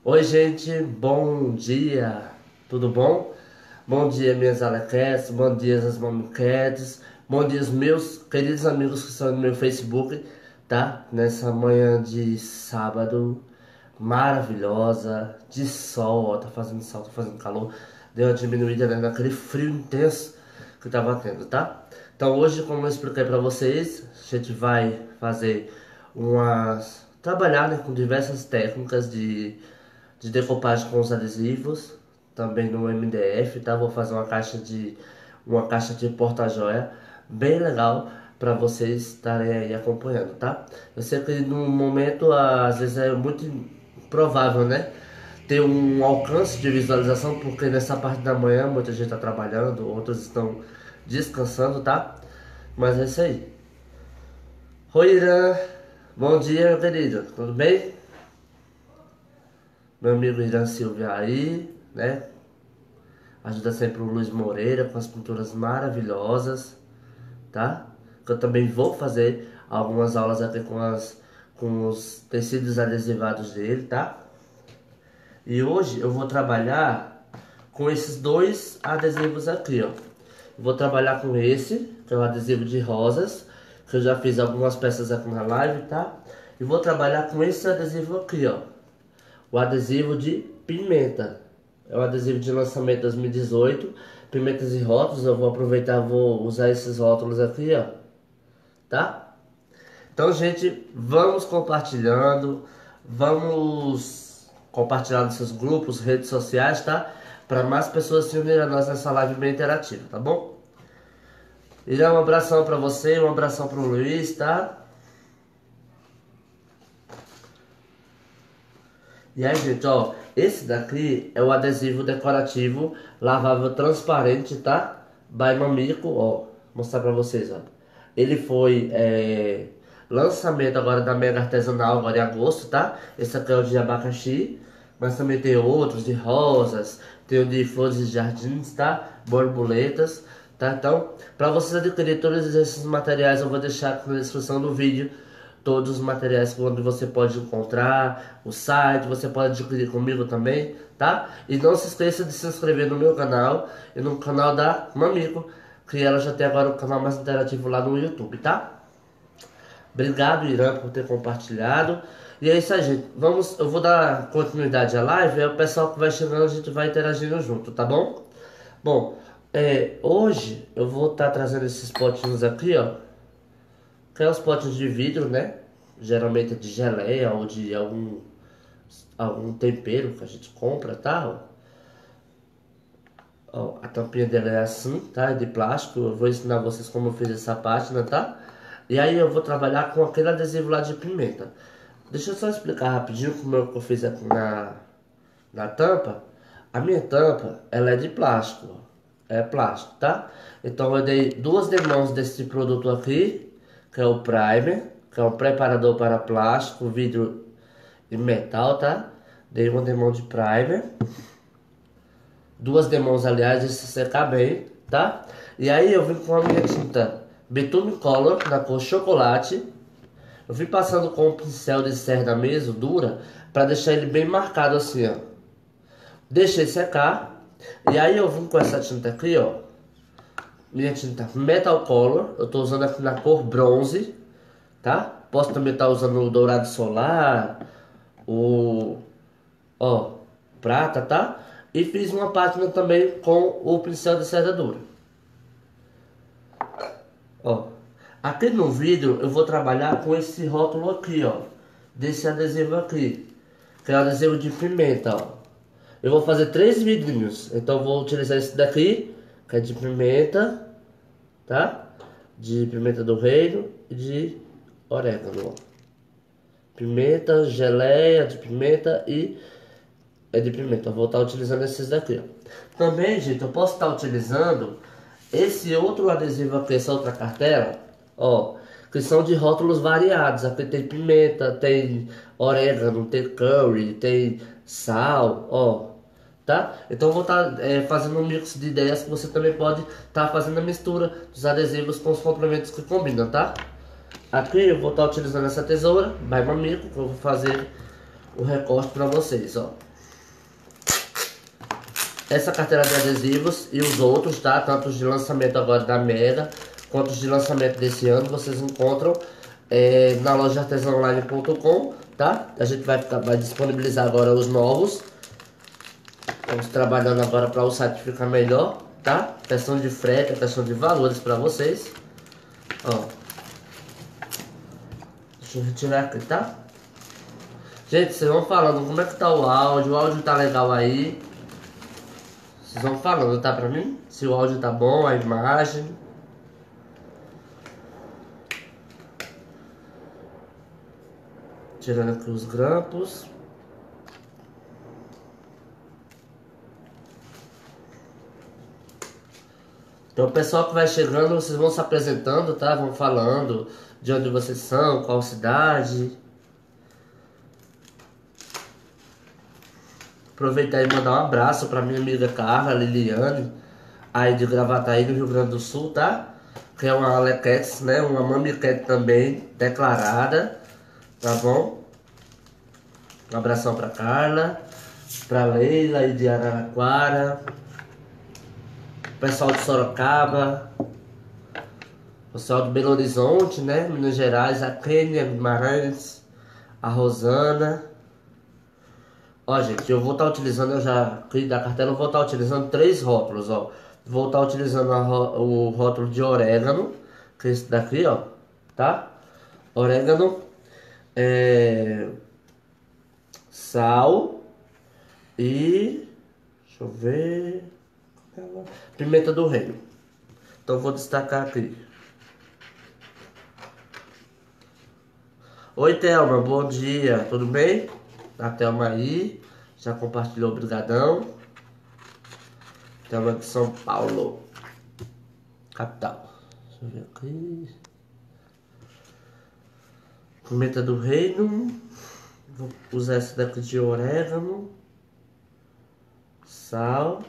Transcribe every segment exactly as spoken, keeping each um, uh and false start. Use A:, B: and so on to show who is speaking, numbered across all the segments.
A: Oi, gente, bom dia, tudo bom? Bom dia, minhas alequetes, bom dia, as mamuquetes, bom dia, meus queridos amigos que estão no meu Facebook, tá? Nessa manhã de sábado maravilhosa, de sol, ó, tá fazendo sol, tá fazendo calor, deu uma diminuída, né, naquele frio intenso que tava tendo, tá? Então hoje, como eu expliquei pra vocês, a gente vai fazer umas... trabalhar, né, com diversas técnicas de de decopagem com os adesivos, também no M D F, tá? Vou fazer uma caixa de uma caixa de porta-joia bem legal para vocês estarem aí acompanhando, tá? Eu sei que no momento às vezes é muito provável, né? Ter um alcance de visualização, porque nessa parte da manhã muita gente está trabalhando, outros estão descansando, tá? Mas é isso aí. Oi, Irã. Bom dia, meu querido. Tudo bem? Meu amigo Irã Silva aí, né? Ajuda sempre o Luiz Moreira com as pinturas maravilhosas, tá? Que eu também vou fazer algumas aulas aqui com, as, com os tecidos adesivados dele, tá? E hoje eu vou trabalhar com esses dois adesivos aqui, ó. Eu vou trabalhar com esse, que é o adesivo de rosas, que eu já fiz algumas peças aqui na live, tá? E vou trabalhar com esse adesivo aqui, ó. O adesivo de pimenta. É o adesivo de lançamento dois mil e dezoito. Pimentas e rótulos. Eu vou aproveitar, vou usar esses rótulos aqui, ó. Tá? Então, gente, vamos compartilhando. Vamos compartilhar nos seus grupos, redes sociais, tá? Para mais pessoas se unirem a nós nessa live bem interativa, tá bom? E já um abração para você, um abração para o Luiz, tá? E aí, gente, ó, esse daqui é o adesivo decorativo lavável transparente, tá? By Mamico, ó, vou mostrar pra vocês, ó. Ele foi é, lançamento agora da Mega Artesanal, agora em agosto, tá? Esse aqui é o de abacaxi, mas também tem outros de rosas, tem o de flores de jardins, tá? Borboletas, tá? Então, pra vocês adquirirem todos esses materiais, eu vou deixar aqui na descrição do vídeo todos os materiais onde você pode encontrar, o site, você pode adquirir comigo também, tá? E não se esqueça de se inscrever no meu canal e no canal da Mamico, que ela já tem agora o canal mais interativo lá no YouTube, tá? Obrigado, Irã, por ter compartilhado. E é isso aí, gente. Vamos, eu vou dar continuidade à live, aí o pessoal que vai chegando a gente vai interagindo junto, tá bom? Bom, é, hoje eu vou estar tá trazendo esses potinhos aqui, ó. Que é os potes de vidro, né? Geralmente é de geleia ou de algum, algum tempero que a gente compra, tá? Ó, a tampinha dela é assim, tá? É de plástico. Eu vou ensinar vocês como eu fiz essa página, tá? E aí eu vou trabalhar com aquele adesivo lá de pimenta. Deixa eu só explicar rapidinho como é que eu fiz aqui na, na tampa. A minha tampa, ela é de plástico, ó. É plástico, tá? Então eu dei duas demãos desse produto aqui, que é o primer, que é um preparador para plástico, vidro e metal, tá? Dei uma demão de primer, duas demãos, aliás, de se secar bem, tá? E aí eu vim com a minha tinta Bitume Color, na cor chocolate. Eu vim passando com um pincel de cerda mesmo, dura, para deixar ele bem marcado assim, ó. Deixei secar, e aí eu vim com essa tinta aqui, ó. Minha tinta Metal Color, eu tô usando aqui na cor bronze, tá? Posso também estar usando o dourado solar, o, ó, prata, tá? E fiz uma página também com o pincel de cerda dura. Ó, aqui no vídeo eu vou trabalhar com esse rótulo aqui, ó, desse adesivo aqui, que é o adesivo de pimenta, ó. Eu vou fazer três vidrinhos, então eu vou utilizar esse daqui, que é de pimenta, tá? De pimenta do reino e de orégano, ó. Pimenta, geleia de pimenta e é de pimenta. Eu vou estar utilizando esses daqui, ó. Também, gente, eu posso estar utilizando esse outro adesivo aqui, essa outra cartela, ó, que são de rótulos variados. Aqui tem pimenta, tem orégano, tem curry, tem sal, ó. Tá? Então eu vou estar tá, é, fazendo um mix de ideias que você também pode estar tá fazendo a mistura dos adesivos com os complementos que combinam, tá? Aqui eu vou estar tá utilizando essa tesoura, by Mamico, que eu vou fazer o recorte para vocês, ó. essa carteira de adesivos e os outros, tá? Tanto os de lançamento agora da Mega, quanto os de lançamento desse ano, vocês encontram é, na loja artesão online ponto com, tá? A gente vai, ficar, vai disponibilizar agora os novos. Estamos trabalhando agora para o site ficar melhor, tá? Questão de frete, questão de valores para vocês. Ó. Deixa eu retirar aqui, tá? Gente, vocês vão falando como é que tá o áudio. O áudio tá legal aí. Vocês vão falando, tá, pra mim? Se o áudio tá bom, a imagem. Tirando aqui os grampos. Então o pessoal que vai chegando, vocês vão se apresentando, tá? Vão falando de onde vocês são, qual cidade. Aproveitar e mandar um abraço pra minha amiga Carla Liliane, aí de Gravataí, no Rio Grande do Sul, tá? Que é uma Alequetes, né? Uma Mamiquete também, declarada, tá bom? Um abração pra Carla, pra Leila aí de Araraquara, pessoal de Sorocaba, pessoal de Belo Horizonte, né? Minas Gerais, a Kênia Guimarães, a Rosana. Ó, gente, eu vou estar utilizando, eu já aqui da cartela, eu vou estar utilizando três rótulos, ó. Vou estar utilizando a, o rótulo de orégano, que é esse daqui, ó, tá? Orégano, é, sal e, deixa eu ver, pimenta do reino. Então eu vou destacar aqui. Oi, Thelma, bom dia, tudo bem? A Thelma aí, já compartilhou, brigadão. Thelma de São Paulo, capital. Deixa eu ver aqui. Pimenta do reino. Vou usar essa daqui de orégano. Sal.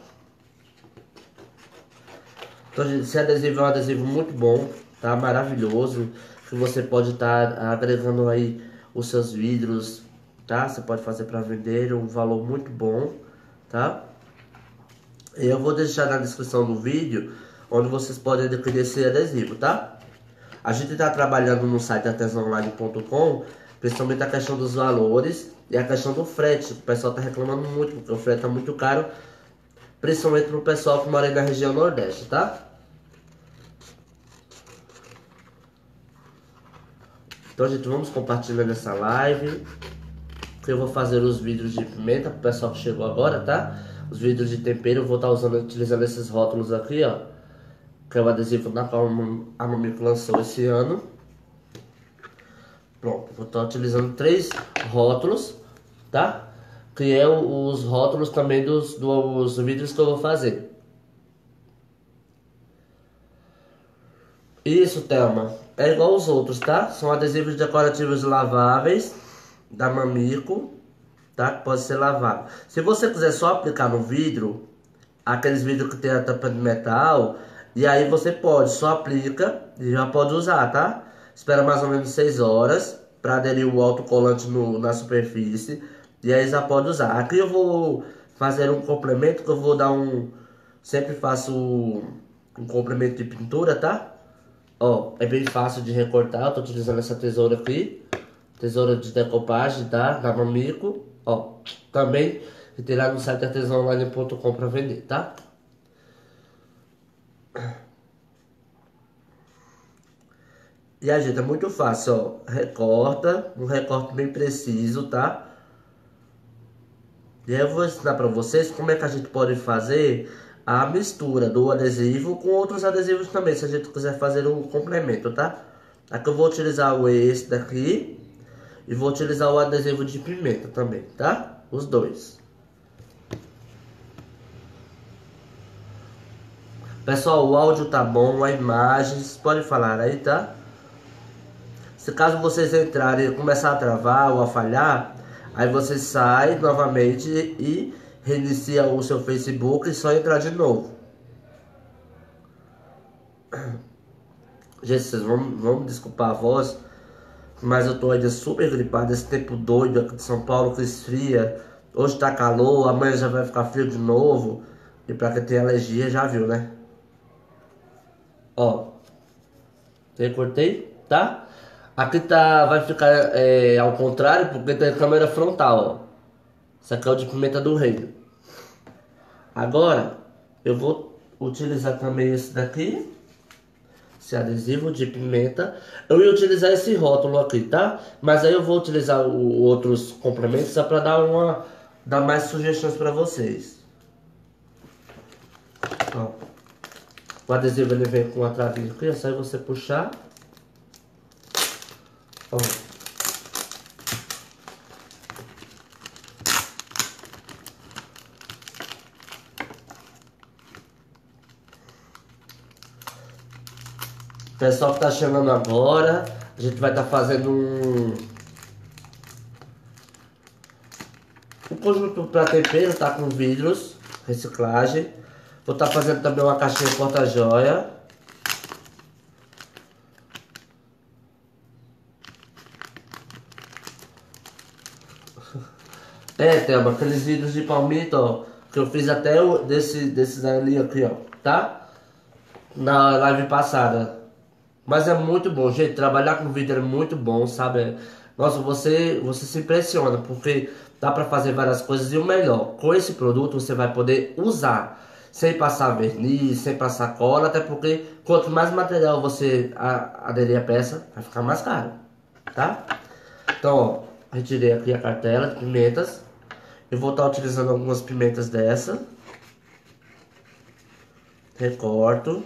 A: Então, gente, esse adesivo é um adesivo muito bom, tá? Maravilhoso. Que você pode estar tá agregando aí os seus vidros, tá? Você pode fazer para vender, um valor muito bom, tá? E eu vou deixar na descrição do vídeo onde vocês podem adquirir esse adesivo, tá? A gente está trabalhando no site artesão online ponto com, principalmente a questão dos valores e a questão do frete. O pessoal está reclamando muito porque o frete está muito caro, principalmente para o pessoal que mora aí na região Nordeste, tá? Então, gente, vamos compartilhar nessa live. Eu vou fazer os vídeos de pimenta pro pessoal que chegou agora, tá? Os vídeos de tempero eu vou estar usando, utilizando esses rótulos aqui, ó. Que é o adesivo da qual a Mamico lançou esse ano. Pronto, vou estar utilizando três rótulos, tá? Que é os rótulos também dos, dos vídeos que eu vou fazer. Isso, Thelma. É igual os outros, tá? São adesivos decorativos laváveis da Mamico, tá? Que pode ser lavado. Se você quiser só aplicar no vidro, aqueles vidros que tem a tampa de metal, e aí você pode, só aplica e já pode usar, tá? Espera mais ou menos seis horas para aderir o autocolante no, na superfície, e aí já pode usar. Aqui eu vou fazer um complemento, que eu vou dar um... Sempre faço um complemento de pintura, tá? Ó, é bem fácil de recortar, eu tô utilizando essa tesoura aqui. Tesoura de decopagem, tá? Da Mamico. Ó, também tem lá no site artesão online ponto com pra vender, tá? E a gente, é muito fácil, ó. Recorta, um recorte bem preciso, tá? E aí eu vou ensinar pra vocês como é que a gente pode fazer a mistura do adesivo com outros adesivos também, se a gente quiser fazer um complemento, tá? Aqui eu vou utilizar o esse daqui e vou utilizar o adesivo de pimenta também, tá? Os dois. Pessoal, o áudio tá bom, a imagem, vocês podem falar aí, tá? Se caso vocês entrarem e começar a travar ou a falhar, aí você sai novamente e reinicia o seu Facebook e só entrar de novo. Gente, vocês vão, vão desculpar a voz, mas eu tô ainda super gripado, esse tempo doido aqui de São Paulo que esfria. Hoje tá calor, amanhã já vai ficar frio de novo. E pra quem tem alergia já viu, né? Ó, eu cortei, tá? Aqui tá, vai ficar é, ao contrário porque tem câmera frontal, ó. Essa aqui é o de pimenta do reino. Agora, eu vou utilizar também esse daqui. Esse adesivo de pimenta. Eu ia utilizar esse rótulo aqui, tá? Mas aí eu vou utilizar o, outros complementos só pra dar uma... dar mais sugestões pra vocês. Ó. O adesivo ele vem com uma travinha aqui, é só você puxar. Ó. Pessoal que tá chegando agora, a gente vai estar tá fazendo um, um conjunto para tempero, tá com vidros, reciclagem. Vou estar tá fazendo também uma caixinha porta-joia. É, Thelma, aqueles vidros de palmito, ó, que eu fiz até o, desse, desses ali aqui, ó, tá? Na live passada. Mas é muito bom, gente. Trabalhar com vidro é muito bom, sabe? Nossa, você, você se impressiona, porque dá pra fazer várias coisas. E o melhor, com esse produto você vai poder usar sem passar verniz, sem passar cola. Até porque quanto mais material você a- aderir à peça, vai ficar mais caro, tá? Então, ó, retirei aqui a cartela de pimentas. Eu vou estar utilizando algumas pimentas dessa. Recorto.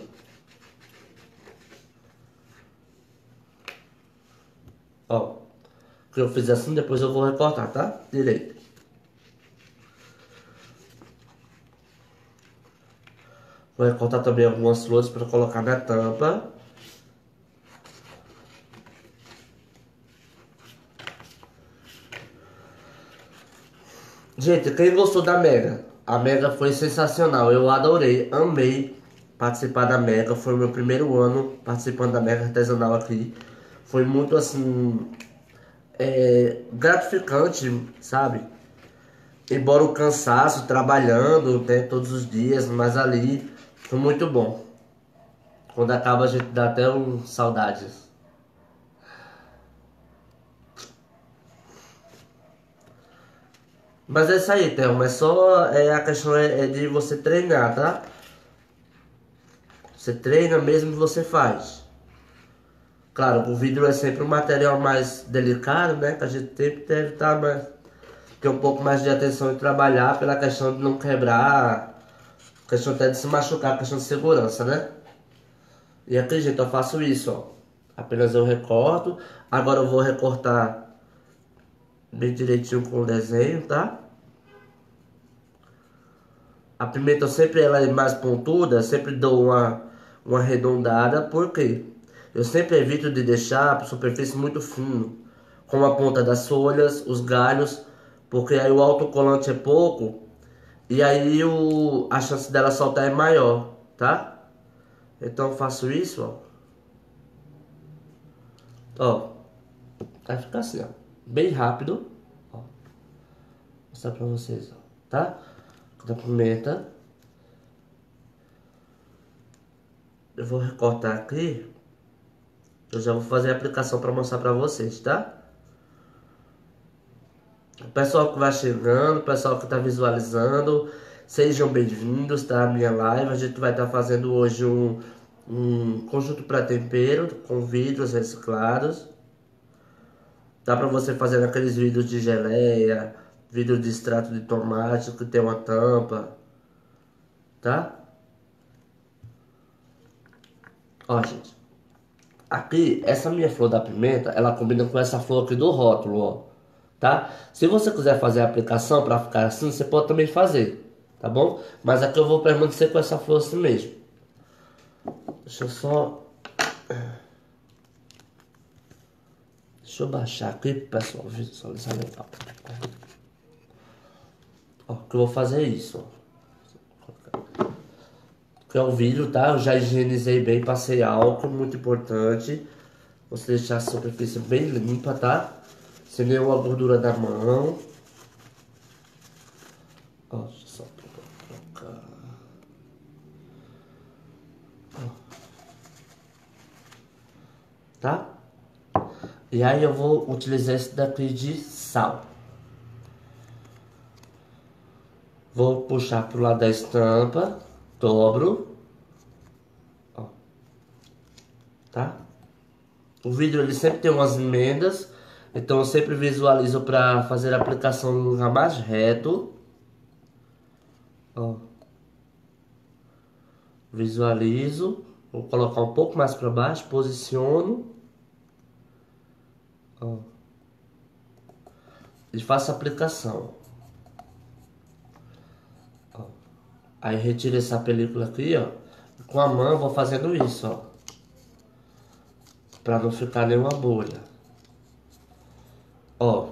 A: Ó, que eu fiz assim, depois eu vou recortar, tá? Direito. Vou recortar também algumas flores para colocar na tampa. Gente, quem gostou da Mega? A Mega foi sensacional, eu adorei, amei participar da Mega. Foi o meu primeiro ano participando da Mega Artesanal aqui. Foi muito assim, é, gratificante, sabe? Embora o cansaço, trabalhando, né, todos os dias, mas ali foi muito bom. Quando acaba a gente dá até um saudades. Mas é isso aí, Thelma. É só é, a questão é, é de você treinar, tá? Você treina mesmo e você faz. Claro, o vidro é sempre um material mais delicado, né? Que a gente sempre deve estar mais, ter um pouco mais de atenção em trabalhar pela questão de não quebrar, questão até de se machucar, questão de segurança, né? E aqui, gente, eu faço isso, ó. Apenas eu recorto. Agora eu vou recortar bem direitinho com o desenho, tá? A pimenta sempre ela é mais pontuda, sempre dou uma, uma arredondada, porque eu sempre evito de deixar a superfície muito fino, com a ponta das folhas, os galhos, porque aí o autocolante é pouco e aí o, a chance dela soltar é maior, tá? Então eu faço isso, ó. Ó, vai ficar assim, ó, bem rápido, ó. Vou mostrar pra vocês, ó, tá? Da pimenta. Eu vou recortar aqui. Eu já vou fazer a aplicação para mostrar para vocês, tá? O pessoal que vai chegando, o pessoal que está visualizando, sejam bem-vindos, tá? A minha live. A gente vai estar tá fazendo hoje um, um conjunto para tempero com vidros reciclados. Dá para você fazer aqueles vidros de geleia, vidro de extrato de tomate que tem uma tampa, tá? Ó, gente. Aqui, essa minha flor da pimenta, ela combina com essa flor aqui do rótulo, ó. Tá? Se você quiser fazer a aplicação para ficar assim, você pode também fazer, tá bom? Mas aqui eu vou permanecer com essa flor assim mesmo. Deixa eu só... Deixa eu baixar aqui, pessoal, visualizar legal. Ó, que eu vou fazer isso, ó. Que é o vidro, tá? Eu já higienizei bem, passei álcool, muito importante. Você deixar a superfície bem limpa, tá? Sem nenhuma gordura da mão. Ó, deixa eu só colocar. tá? E aí eu vou utilizar esse daqui de sal. Vou puxar pro lado da estampa, dobro, ó, tá? O vidro ele sempre tem umas emendas, então eu sempre visualizo para fazer a aplicação no lugar mais reto. Ó. Visualizo, vou colocar um pouco mais para baixo, posiciono. Ó. E faço a aplicação. Ó. Aí retiro essa película aqui, ó. Com a mão eu vou fazendo isso, ó. Pra não ficar nenhuma bolha. Ó.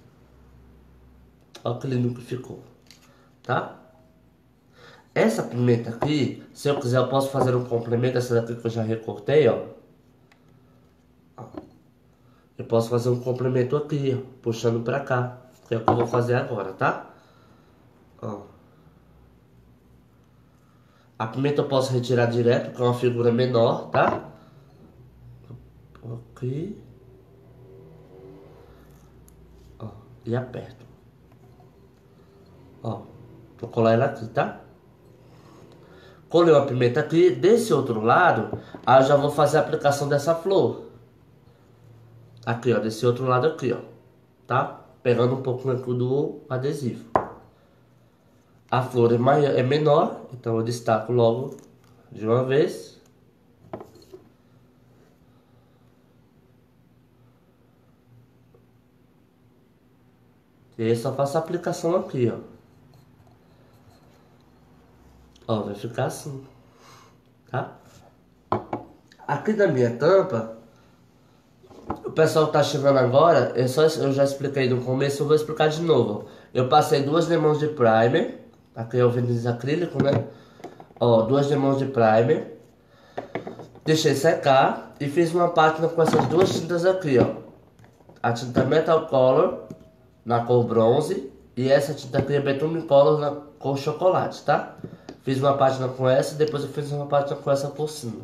A: Ó que lindo que ficou. Tá? Essa pimenta aqui, se eu quiser eu posso fazer um complemento. Essa daqui que eu já recortei, ó. Ó. Eu posso fazer um complemento aqui, ó. Puxando pra cá. Que é o que eu vou fazer agora, tá? Ó. A pimenta eu posso retirar direto, que é uma figura menor, tá? Aqui. Ó, e aperto. Ó, vou colar ela aqui, tá? Colei a pimenta aqui, desse outro lado, aí eu já vou fazer a aplicação dessa flor. Aqui, ó, desse outro lado aqui, ó, tá? Pegando um pouco do adesivo. A flor é, maior, é menor, então eu destaco logo de uma vez. E aí só faço a aplicação aqui, ó. Ó, vai ficar assim, tá? Aqui na minha tampa, o pessoal que tá chegando agora, eu, só, eu já expliquei no começo, eu vou explicar de novo. Eu passei duas demãos de primer, aqui é o verniz acrílico, né? Ó, duas demãos de primer. Deixei secar e fiz uma pátina com essas duas tintas aqui, ó. A tinta Metal Color, na cor bronze, e essa tinta aqui é Bitumen Color, na cor chocolate, tá? Fiz uma pátina com essa e depois eu fiz uma pátina com essa por cima.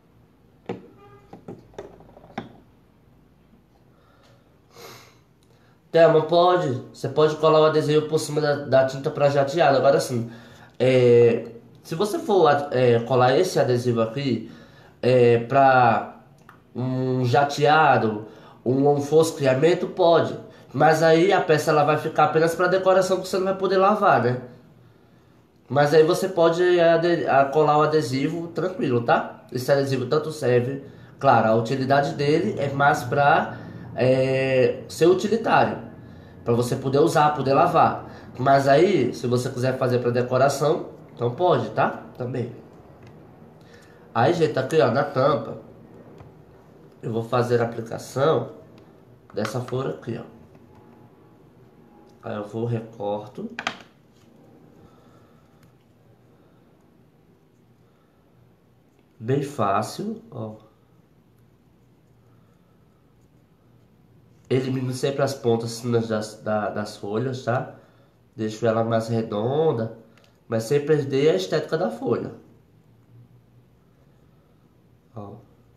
A: Thelma, pode? Você pode colar o adesivo por cima da, da tinta pra jateado. Agora sim, é, se você for é, colar esse adesivo aqui é, pra um jateado, um, um fosqueamento, pode. Mas aí a peça ela vai ficar apenas para decoração, que você não vai poder lavar, né? Mas aí você pode ade- a- colar o adesivo tranquilo, tá? Esse adesivo tanto serve, claro, a utilidade dele é mais para é, ser utilitário, para você poder usar, poder lavar. Mas aí, se você quiser fazer para decoração, então pode, tá? Também. Aí, gente, aqui ó, na tampa, eu vou fazer a aplicação dessa flor aqui, ó. Aí eu vou recorto. Bem fácil, ó. Elimino sempre as pontas finas das, da- das folhas, tá? Deixo ela mais redonda, mas sem perder a estética da folha. Ó.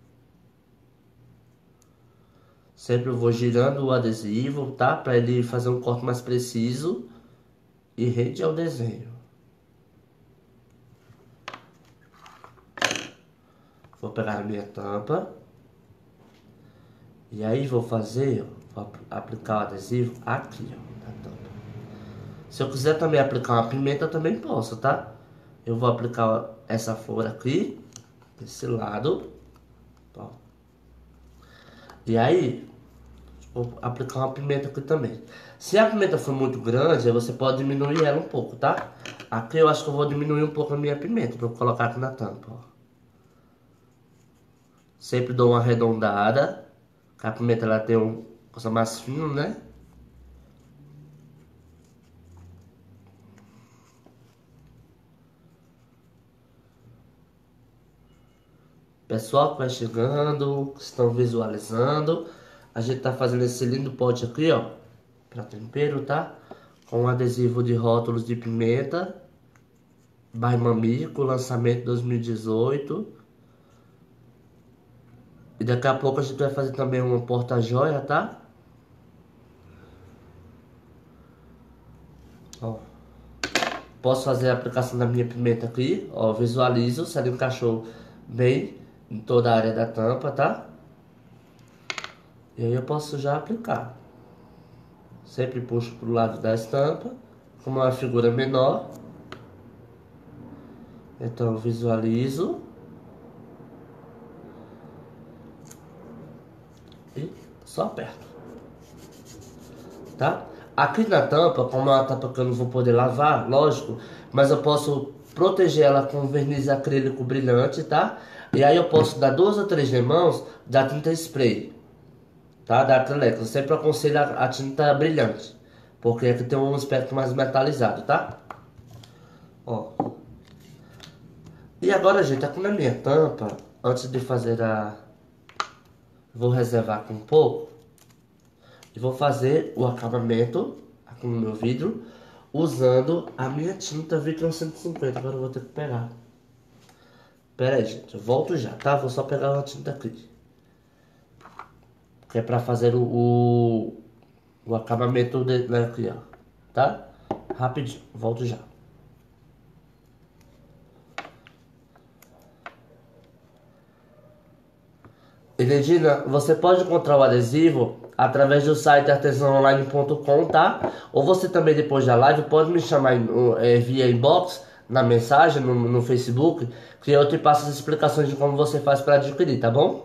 A: Sempre eu vou girando o adesivo, tá? Pra ele fazer um corte mais preciso e rende ao desenho. Vou pegar a minha tampa. E aí vou fazer, ó, vou aplicar o adesivo aqui, ó, na tampa. Se eu quiser também aplicar uma pimenta, eu também posso, tá? Eu vou aplicar essa flor aqui, desse lado, ó. E aí, vou aplicar uma pimenta aqui também. Se a pimenta for muito grande, aí você pode diminuir ela um pouco, tá? Aqui eu acho que eu vou diminuir um pouco a minha pimenta, pra eu colocar aqui na tampa, ó. Sempre dou uma arredondada, que a pimenta ela tem uma coisa mais fina, né? Pessoal que vai chegando, que estão visualizando, a gente tá fazendo esse lindo pote aqui, ó, para tempero, tá? Com um adesivo de rótulos de pimenta, by Mamico, lançamento dois mil e dezoito. E daqui a pouco a gente vai fazer também uma porta-joia, tá? Ó. Posso fazer a aplicação da minha pimenta aqui, ó. Visualizo se ela encaixou bem em toda a área da tampa, tá? E aí eu posso já aplicar. Sempre puxo pro lado da estampa, como é uma figura menor. Então visualizo. E só aperto. Tá? Aqui na tampa, como é uma tampa que eu não vou poder lavar, lógico, mas eu posso proteger ela com verniz acrílico brilhante, tá? E aí eu posso dar duas ou três demãos da tinta spray, tá? Da acrílica. Eu sempre aconselho a, a tinta brilhante, porque aqui tem um aspecto mais metalizado, tá? Ó. E agora, gente, aqui na minha tampa, antes de fazer a... Vou reservar aqui um pouco. E vou fazer o acabamento aqui no meu vidro usando a minha tinta Vitron cento e cinquenta. Agora eu vou ter que pegar. Pera aí, gente. Eu volto já, tá? Vou só pegar uma tinta aqui. Que é pra fazer o, o, o acabamento dele aqui, ó. Tá? Rapidinho. Volto já. Elegina, você pode encontrar o adesivo através do site artesão online ponto com, tá? Ou você também, depois da live, pode me chamar é, via inbox, na mensagem, no, no Facebook, que eu te passo as explicações de como você faz para adquirir, tá bom?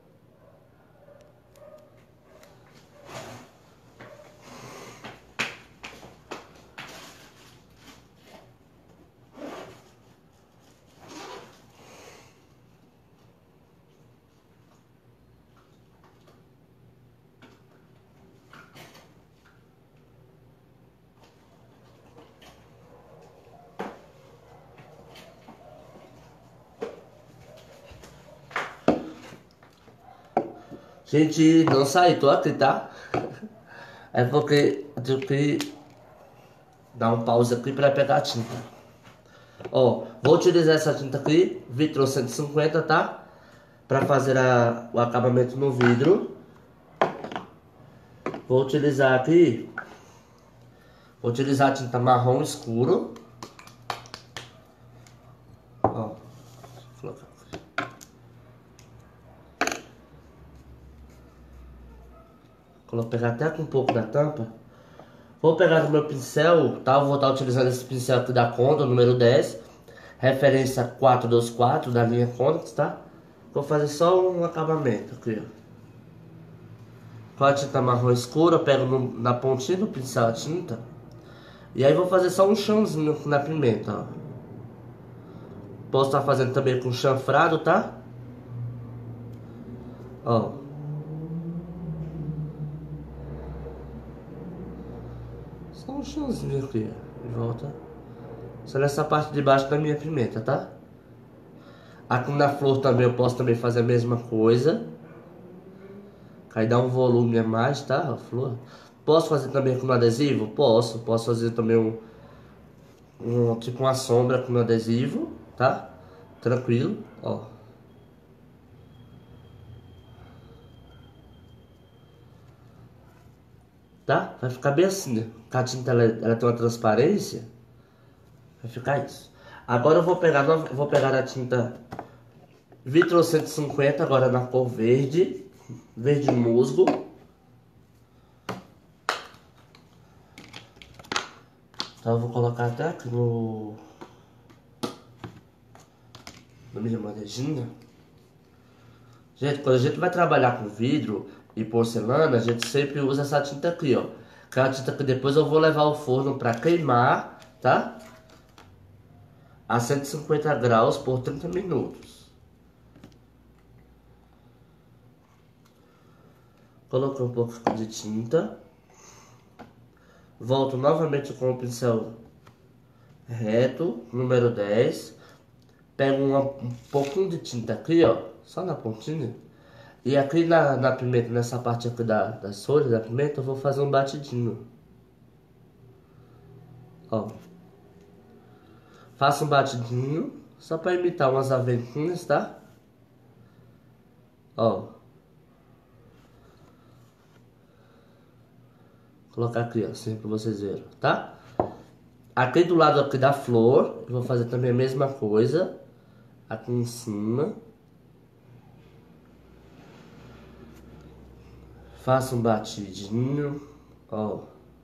A: Gente, não saí, tô aqui, tá? É porque eu tenho que dar um pause aqui para pegar a tinta. Ó, vou utilizar essa tinta aqui, Vitron cento e cinquenta, tá? Para fazer a, o acabamento no vidro. Vou utilizar aqui, vou utilizar a tinta marrom escuro. Ó, vou pegar até com um pouco da tampa. Vou pegar o meu pincel, tá? Eu vou estar utilizando esse pincel aqui da Conda, número dez. Referência quatrocentos e vinte e quatro da linha Conda, tá? Vou fazer só um acabamento aqui, ó. Com a tinta marrom escura, eu pego no, na pontinha do pincel a tinta. E aí vou fazer só um chãozinho na pimenta, ó. Posso estar fazendo também com chanfrado, tá? Ó. Só um chãozinho aqui, ó. De volta. Só nessa parte de baixo da minha pimenta, tá? Aqui na flor também eu posso também fazer a mesma coisa. Aí dá um volume a mais, tá? A flor. Posso fazer também com adesivo? Posso. Posso fazer também um, um tipo uma sombra com adesivo, tá? Tranquilo, ó. Tá? Vai ficar bem assim, né? A tinta ela, ela tem uma transparência. Vai ficar isso. Agora eu vou pegar, vou pegar a tinta Vitron cento e cinquenta, agora na cor verde. Verde musgo. Então eu vou colocar até aqui no... na minha bandejinha. Gente, quando a gente vai trabalhar com vidro e porcelana, a gente sempre usa essa tinta aqui, ó. Que é a tinta que depois eu vou levar ao forno pra queimar, tá? A cento e cinquenta graus por trinta minutos. Coloquei um pouco de tinta. Volto novamente com o pincel reto, número dez. Pego uma, um pouquinho de tinta aqui, ó. Só na pontinha. E aqui na, na pimenta, nessa parte aqui da, das folhas da pimenta, eu vou fazer um batidinho. Ó. Faço um batidinho, só para imitar umas aventinhas, tá? Ó. colocar aqui, ó, assim pra vocês verem, tá? Aqui do lado aqui da flor, eu vou fazer também a mesma coisa. Aqui em cima. Faço um batidinho, ó.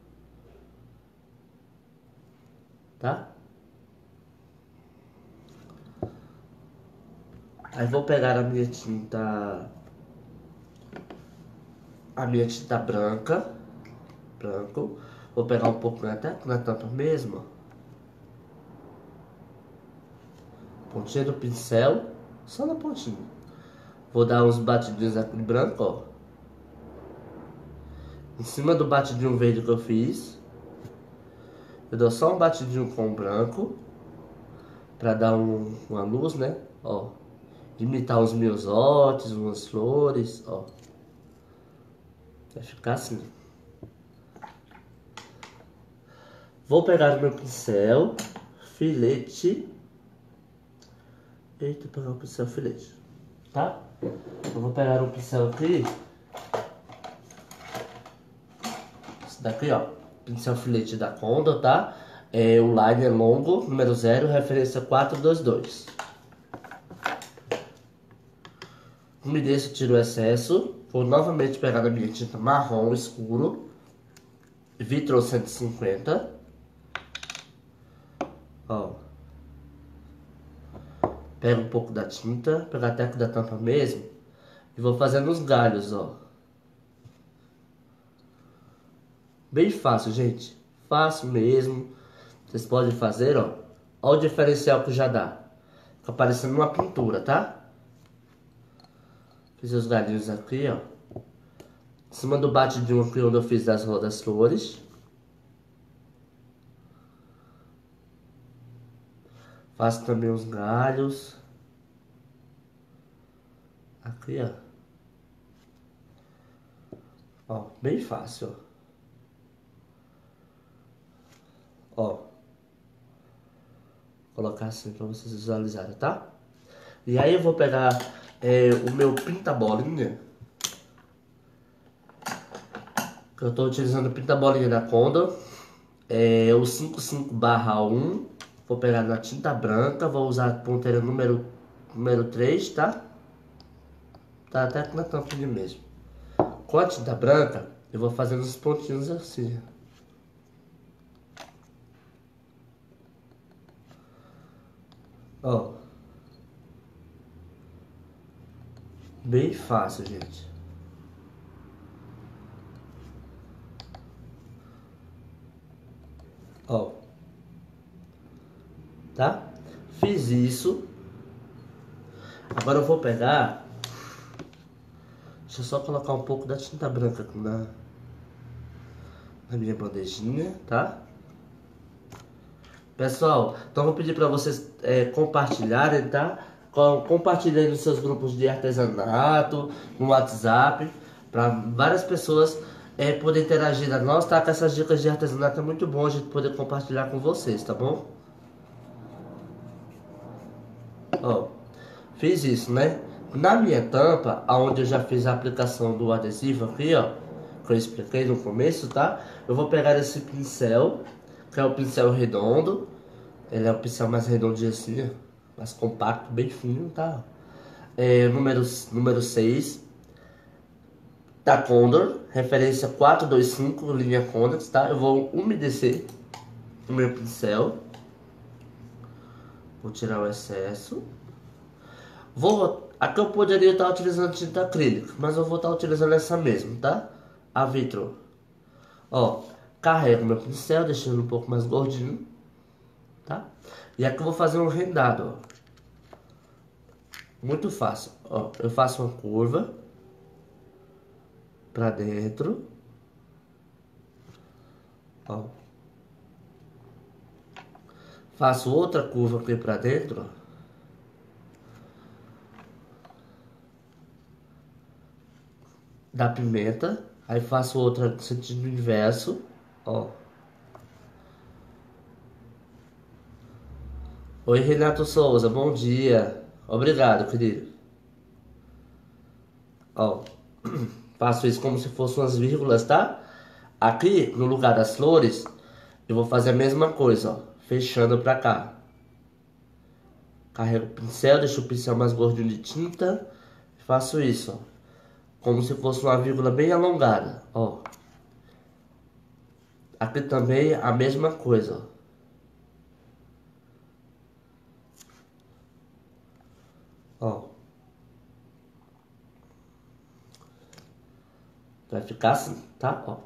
A: Tá? Aí vou pegar a minha tinta, a minha tinta branca, branco. Vou pegar um pouco até na tampa mesmo, ó. Pontinha do pincel, só na pontinha. Vou dar uns batidinhos aqui em branco, ó. Em cima do batidinho verde que eu fiz, eu dou só um batidinho com branco, pra dar um, uma luz, né? Ó. Imitar os miosotes, umas flores, ó. Vai ficar assim. Vou pegar o meu pincel, filete. Eita, vou pegar o pincel filete, tá? Eu vou pegar um pincel aqui. Esse daqui, ó. Pincel filete da Condor, tá? É o liner longo, número zero, referência quatro dois dois. Umedeço, tiro o excesso. Vou novamente pegar a minha tinta marrom escuro, Vitro cento e cinquenta. Ó. Pego um pouco da tinta, pego até aqui da tampa mesmo, e vou fazendo os galhos, ó. Bem fácil, gente. Fácil mesmo. Vocês podem fazer, ó. Ó o diferencial que já dá. Fica parecendo uma pintura, tá? Fiz os galinhos aqui, ó. Em cima do batidinho aqui onde eu fiz das rodas flores. Faço também os galhos. Aqui, ó. Ó, bem fácil, ó. Ó. Vou colocar assim pra vocês visualizarem, tá? E aí eu vou pegar é, o meu pinta-bolinha. Que eu tô utilizando o pinta-bolinha da Condor. É o cinquenta e cinco barra um. Vou pegar na tinta branca. Vou usar a ponteira número, número três, tá? Tá até na tampinha mesmo. Com a tinta branca, eu vou fazendo os pontinhos assim. Ó. Bem fácil, gente. Ó. Tá? Fiz isso. Agora eu vou pegar... Deixa eu só colocar um pouco da tinta branca aqui na, na minha bandejinha, tá? Pessoal, então vou pedir para vocês é, compartilharem, tá? Com, compartilhem nos seus grupos de artesanato, no WhatsApp, para várias pessoas é, poderem interagir na nossa, tá? Com essas dicas de artesanato é muito bom a gente poder compartilhar com vocês, tá bom? Ó, fiz isso, né? Na minha tampa, aonde eu já fiz a aplicação do adesivo aqui, ó, que eu expliquei no começo, tá? Eu vou pegar esse pincel, que é o pincel redondo. Ele é o pincel mais redondinho assim, ó, mais compacto, bem fino, tá? É, número, número seis da Condor, referência quatro dois cinco, linha Condor, tá? Eu vou umedecer o meu pincel. Vou tirar o excesso. Vou... Aqui eu poderia estar utilizando tinta acrílica, mas eu vou estar utilizando essa mesmo, tá? A Vitro. Ó, carrego meu pincel, deixando um pouco mais gordinho, tá? E aqui eu vou fazer um rendado, ó. Muito fácil, ó. Eu faço uma curva pra dentro, ó. Faço outra curva aqui pra dentro, ó. Da pimenta, aí faço outra no sentido inverso, ó. Oi, Renato Souza, bom dia. Obrigado, querido. Ó, faço isso como se fossem umas vírgulas, tá? Aqui, no lugar das flores, eu vou fazer a mesma coisa, ó, fechando pra cá. Carrego o pincel, deixo o pincel mais gordinho de tinta, faço isso, ó, como se fosse uma vírgula bem alongada, ó. Aqui também a mesma coisa, ó. Ó. Vai ficar assim, tá? Ó.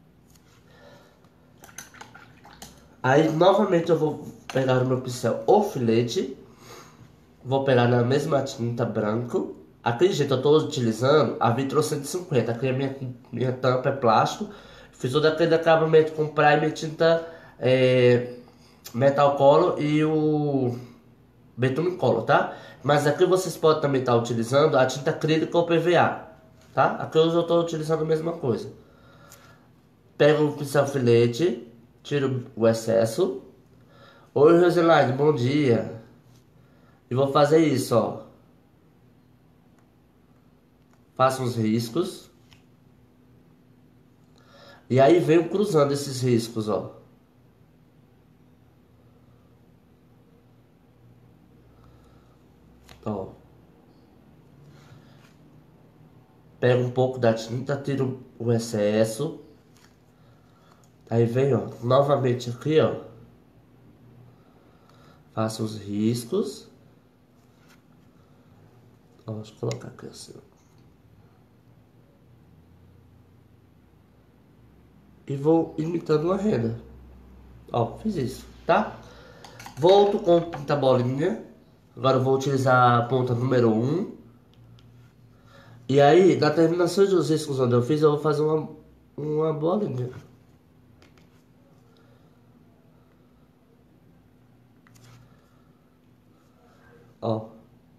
A: Aí, novamente, eu vou pegar o meu pincel ou filete. Vou pegar na mesma tinta branco. Aquele jeito eu tô utilizando a Vitro cento e cinquenta. Aqui a minha, minha tampa é plástico. Fiz todo aquele acabamento com primer, tinta é, metal color e o betume color, tá? Mas aqui vocês podem também estar utilizando a tinta acrílica ou P V A, tá? Aqui eu estou utilizando a mesma coisa. Pego o pincel filete, tiro o excesso. Oi, Roselaide, bom dia. E vou fazer isso, ó. Faço uns riscos. E aí venho cruzando esses riscos, ó. Ó. Pego um pouco da tinta, tiro o excesso. Aí vem, ó, novamente aqui, ó. Faço os riscos. Ó, deixa eu colocar aqui assim. E vou imitando uma renda. Ó, fiz isso, tá? Volto com pinta bolinha. Agora eu vou utilizar a ponta número um. E aí, na terminação dos riscos onde eu fiz, eu vou fazer uma, uma bolinha. Ó.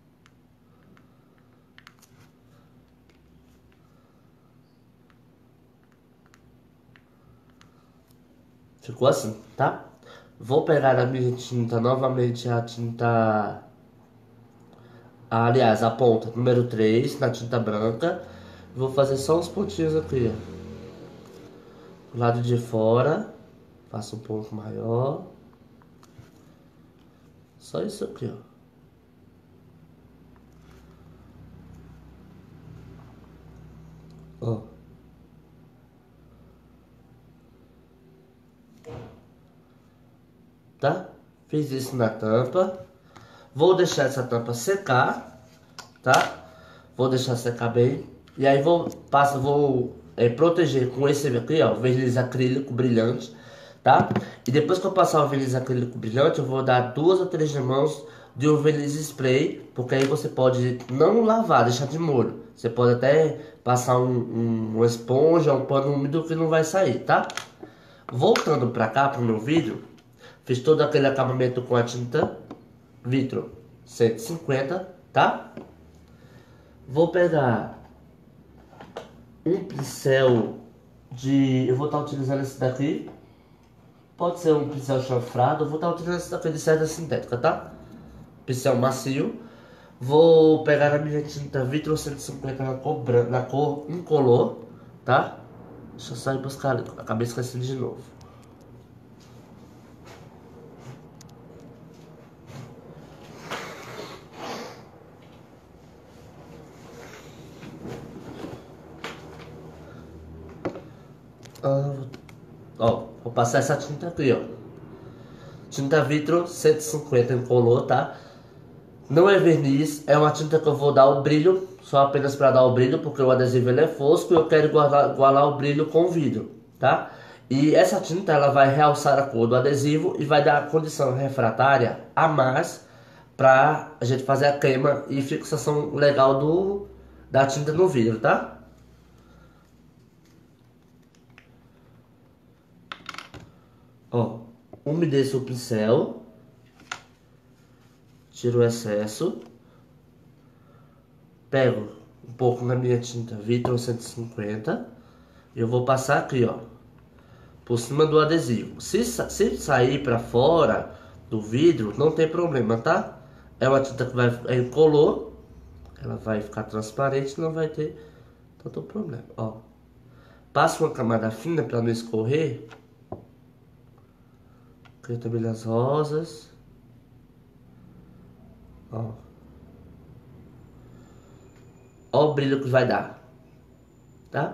A: Ficou assim, tá? Vou pegar a minha tinta, novamente a tinta... Aliás, a ponta número três, na tinta branca. Vou fazer só uns pontinhos aqui, ó. Do lado de fora. Faço um pouco maior. Só isso aqui, ó. Ó. Tá? Fiz isso na tampa. Vou deixar essa tampa secar, tá? Vou deixar secar bem. E aí vou, passo, vou é, proteger com esse aqui, ó, verniz acrílico brilhante, tá? E depois que eu passar o verniz acrílico brilhante, eu vou dar duas ou três mãos de um verniz spray, porque aí você pode não lavar, deixar de molho. Você pode até passar um, um, uma esponja, um pano úmido que não vai sair, tá? Voltando pra cá, pro meu vídeo, fiz todo aquele acabamento com a tinta Vitro cento e cinquenta, tá? Vou pegar um pincel de... Eu vou estar utilizando esse daqui. Pode ser um pincel chanfrado. Eu vou estar utilizando esse daqui de seda sintética, tá? Pincel macio. Vou pegar a minha tinta Vitro cento e cinquenta na cor, branca, na cor incolor, tá? Deixa eu só ir buscar ali. Acabei esquecendo de novo. Ah, ó, vou passar essa tinta aqui, ó. Tinta Vitro cento e cinquenta em color, tá? Não é verniz, é uma tinta que eu vou dar o brilho, só apenas para dar o brilho, porque o adesivo ele é fosco e eu quero igualar, igualar o brilho com o vidro, tá? E essa tinta ela vai realçar a cor do adesivo e vai dar a condição refratária a mais pra a gente fazer a queima e fixação legal do, da tinta no vidro, tá? Ó, umedeço o pincel, tiro o excesso, pego um pouco na minha tinta Vitro cento e cinquenta e eu vou passar aqui, ó, por cima do adesivo. Se, se sair pra fora do vidro, não tem problema, tá? É uma tinta que vai é incolor, ela vai ficar transparente, não vai ter tanto problema, ó. Passa uma camada fina para não escorrer. Cria também as rosas. Ó. Ó o brilho que vai dar. Tá?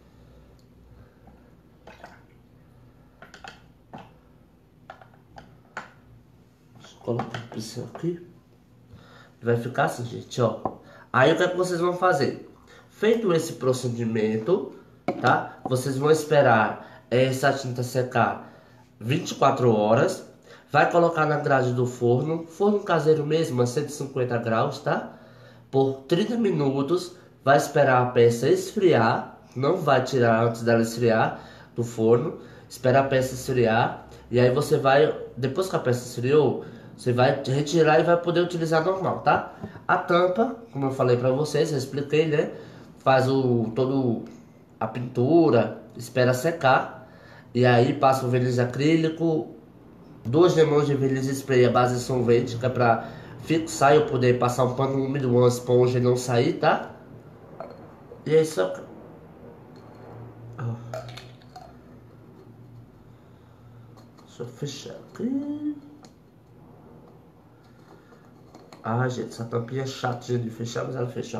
A: Deixa eu colocar o pincel aqui. Vai ficar assim, gente, ó. Aí o que é que vocês vão fazer? Feito esse procedimento, tá? Vocês vão esperar essa tinta secar vinte e quatro horas. Vai colocar na grade do forno, forno caseiro mesmo, a cento e cinquenta graus, tá? Por trinta minutos. Vai esperar a peça esfriar. Não vai tirar antes dela esfriar do forno. Espera a peça esfriar. E aí você vai, depois que a peça esfriou, você vai retirar e vai poder utilizar normal, tá? A tampa, como eu falei pra vocês, eu expliquei, né? Faz o todo a pintura, espera secar. E aí passa o verniz acrílico, duas demãos de verniz spray, a base solvente, que é pra fixar e eu poder passar um pano úmido, uma esponja e não sair, tá? E é isso. Oh. Deixa eu fechar aqui. Ah, gente, essa tampinha é chata de fechar, mas ela fechou.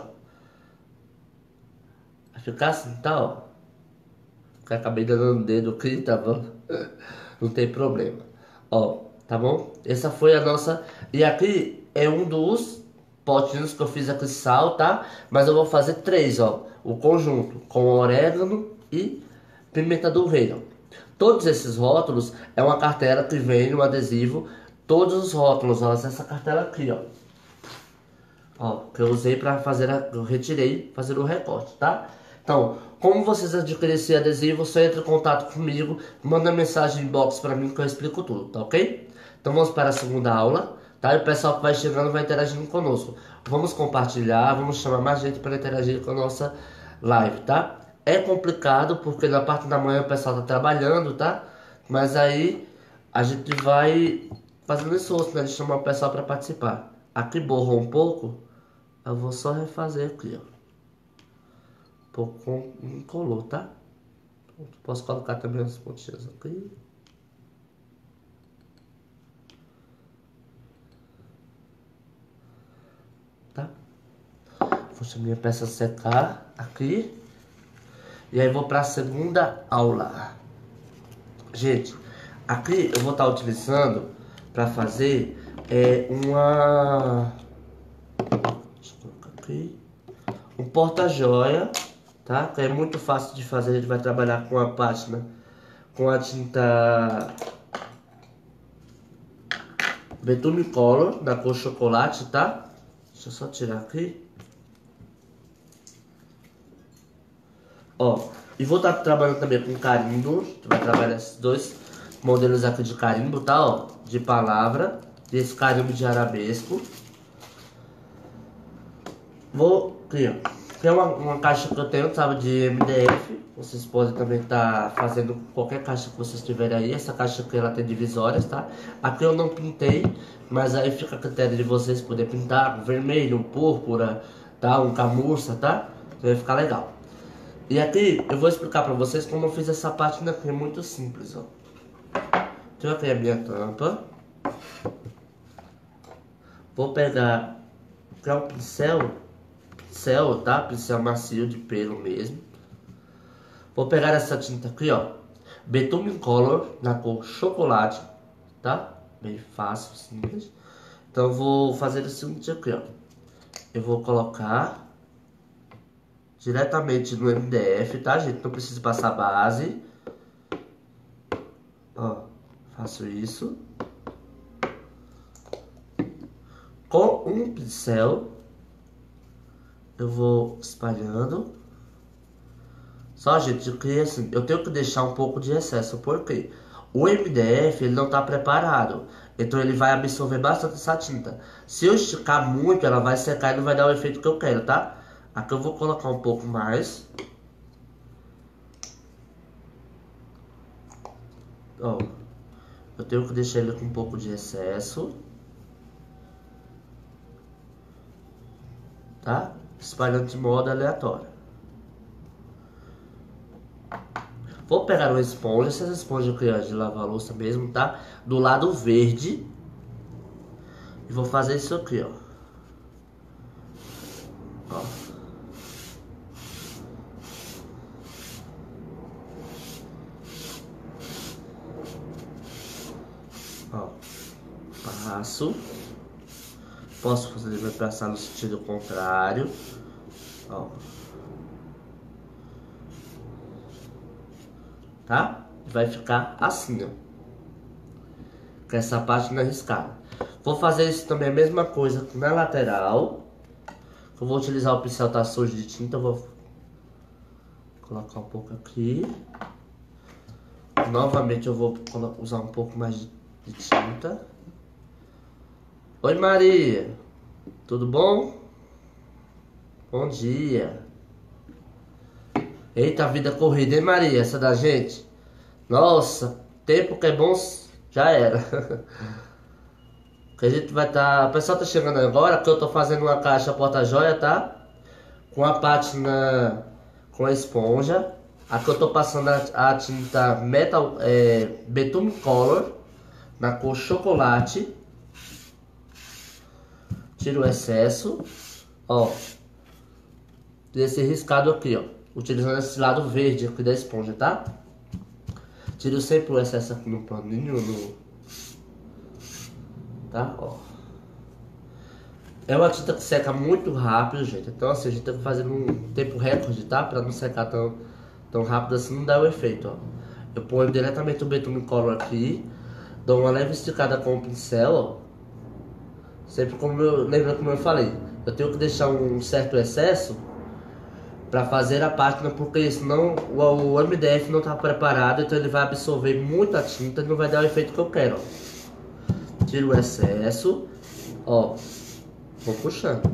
A: Vai ficar assim, tá, ó. Eu acabei dando no dedo aqui, tá bom? Não tem problema. Ó, tá bom? Essa foi a nossa... E aqui é um dos potinhos que eu fiz aqui sal, tá? Mas eu vou fazer três, ó. O conjunto com orégano e pimenta do reino. Todos esses rótulos é uma cartela que vem no adesivo. Todos os rótulos, ó. Essa cartela aqui, ó. Ó, que eu usei pra fazer, a, eu retirei, fazer o recorte, tá? Então, como vocês adquirem esse adesivo, só entre em contato comigo, manda mensagem inbox pra mim que eu explico tudo, tá ok? Então vamos para a segunda aula, tá? E o pessoal que vai chegando vai interagindo conosco. Vamos compartilhar, vamos chamar mais gente para interagir com a nossa live, tá? É complicado porque na parte da manhã o pessoal tá trabalhando, tá? Mas aí a gente vai fazendo esforço, né? De chamar o pessoal para participar. Aqui borrou um pouco, eu vou só refazer aqui, ó. Um pouco não colou, tá? Posso colocar também as pontinhas aqui. Tá? Vou deixar minha peça secar aqui. E aí vou para a segunda aula. Gente, aqui eu vou estar utilizando para fazer é, uma... Deixa eu colocar aqui. Um porta-joia, tá? Que é muito fácil de fazer. A gente vai trabalhar com a pátina, com a tinta Betume Color, da cor chocolate, tá? Deixa eu só tirar aqui. Ó, e vou estar trabalhando também com carimbo. A gente vai trabalhar esses dois modelos aqui de carimbo, tá? Ó, de palavra. E esse carimbo de arabesco. Vou criar. Tem uma, uma caixa que eu tenho, sabe, de M D F. Vocês podem também estar tá fazendo qualquer caixa que vocês tiverem aí. Essa caixa aqui ela tem divisórias, tá? Aqui eu não pintei, mas aí fica a critério de vocês poderem pintar um vermelho, um púrpura, tá? Um camurça, tá? Então vai ficar legal. E aqui eu vou explicar pra vocês como eu fiz essa pátina aqui. É muito simples, ó. Então aqui é a minha tampa. Vou pegar, pegar um pincel. Pincel, tá? Pincel macio de pelo mesmo. Vou pegar essa tinta aqui, ó. Betume Color, na cor chocolate, tá? Bem fácil, simples. Então eu vou fazer o seguinte aqui, ó. Eu vou colocar diretamente no M D F, tá, gente? Não precisa passar base. Ó, faço isso. Com um pincel, eu vou espalhando. Só, gente, que assim, eu tenho que deixar um pouco de excesso, porque o M D F ele não está preparado, então ele vai absorver bastante essa tinta. Se eu esticar muito, ela vai secar e não vai dar o efeito que eu quero, tá? Aqui eu vou colocar um pouco mais. Ó, eu tenho que deixar ele com um pouco de excesso, tá? Espalhando de modo aleatório. Vou pegar uma esponja, essa esponja aqui ó, de lavar louça mesmo, tá? Do lado verde. E vou fazer isso aqui, ó. Ó. Ó. Passo. Posso fazer vai passar no sentido contrário. Ó. Tá? Vai ficar assim, ó. Com essa parte na riscada. Vou fazer isso também a mesma coisa na lateral. Eu vou utilizar o pincel tá sujo de tinta, eu vou colocar um pouco aqui. Novamente eu vou usar um pouco mais de, de tinta. Oi Maria, tudo bom? Bom dia. Eita, vida corrida, hein Maria, essa da gente? Nossa, tempo que é bom já era. Que a gente vai estar... Tá... O pessoal tá chegando agora, que eu tô fazendo uma caixa porta-joia, tá? Com a pátina com a esponja. Aqui eu tô passando a, a tinta Metal é, Betume Color na cor chocolate. Tiro o excesso. Ó. Desse riscado aqui, ó. Utilizando esse lado verde aqui da esponja, tá? Tiro sempre o excesso aqui no paninho, no... Tá? Ó. É uma tinta que seca muito rápido, gente. Então assim, a gente tem que fazer num tempo recorde, tá? Pra não secar tão, tão rápido assim, não dá o efeito, ó. Eu ponho diretamente o Betume Color aqui. Dou uma leve esticada com o pincel, ó. Sempre como eu... Lembra como eu falei. Eu tenho que deixar um certo excesso para fazer a pátina, porque senão o, o M D F não está preparado, então ele vai absorver muita tinta e não vai dar o efeito que eu quero. Ó. Tiro o excesso, ó, vou puxando,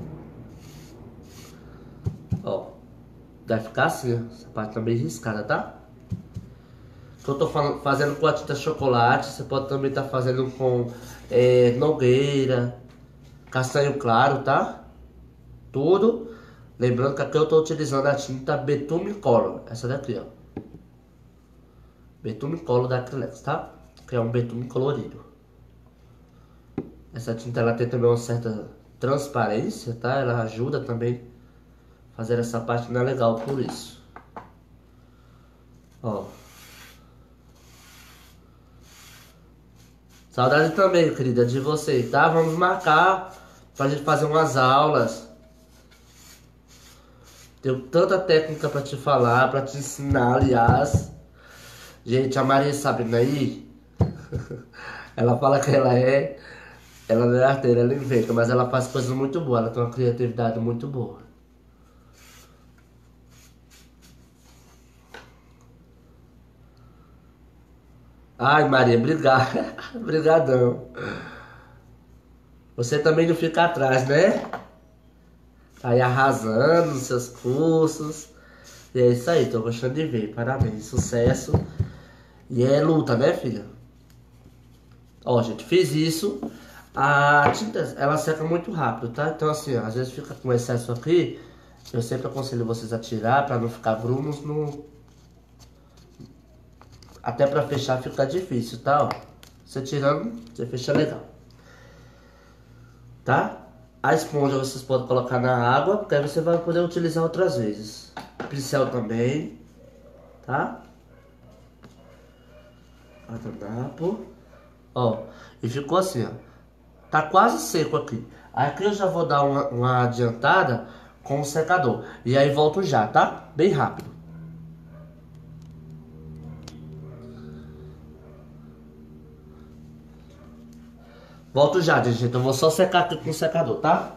A: ó, vai ficar assim, ó. Essa pátina bem riscada, tá? Que eu tô falando, fazendo com a tinta chocolate, você pode também estar tá fazendo com é, nogueira, castanho claro, tá? Tudo. Lembrando que aqui eu estou utilizando a tinta Betume Color, essa daqui, ó. Betume Color da Acrylex, tá? Que é um betume colorido. Essa tinta ela tem também uma certa transparência, tá? Ela ajuda também a fazer essa parte não é legal por isso. Ó. Saudade também, querida, de você, tá? Vamos marcar pra gente fazer umas aulas. Tenho tanta técnica pra te falar, pra te ensinar, aliás. Gente, a Maria Sabrina aí, ela fala que ela é, ela não é arteira, ela inventa, mas ela faz coisas muito boas, ela tem uma criatividade muito boa. Ai, Maria, obrigado, obrigadão. Você também não fica atrás, né? Tá aí arrasando nos seus cursos. E é isso aí, tô gostando de ver. Parabéns, sucesso. E é luta, né, filha? Ó, gente, fiz isso. A tinta, ela seca muito rápido, tá? Então, assim, ó, às vezes fica com excesso aqui. Eu sempre aconselho vocês a tirar pra não ficar grumos no... Até pra fechar fica difícil, tá? Ó, você tirando, você fecha legal. Tá? A esponja vocês podem colocar na água, porque aí você vai poder utilizar outras vezes. Pincel também, tá? Guardanapo. Ó, e ficou assim, ó. Tá quase seco aqui. Aqui eu já vou dar uma, uma adiantada com o secador. E aí volto já, tá? Bem rápido. Volto já, gente. Eu vou só secar aqui com o secador, tá?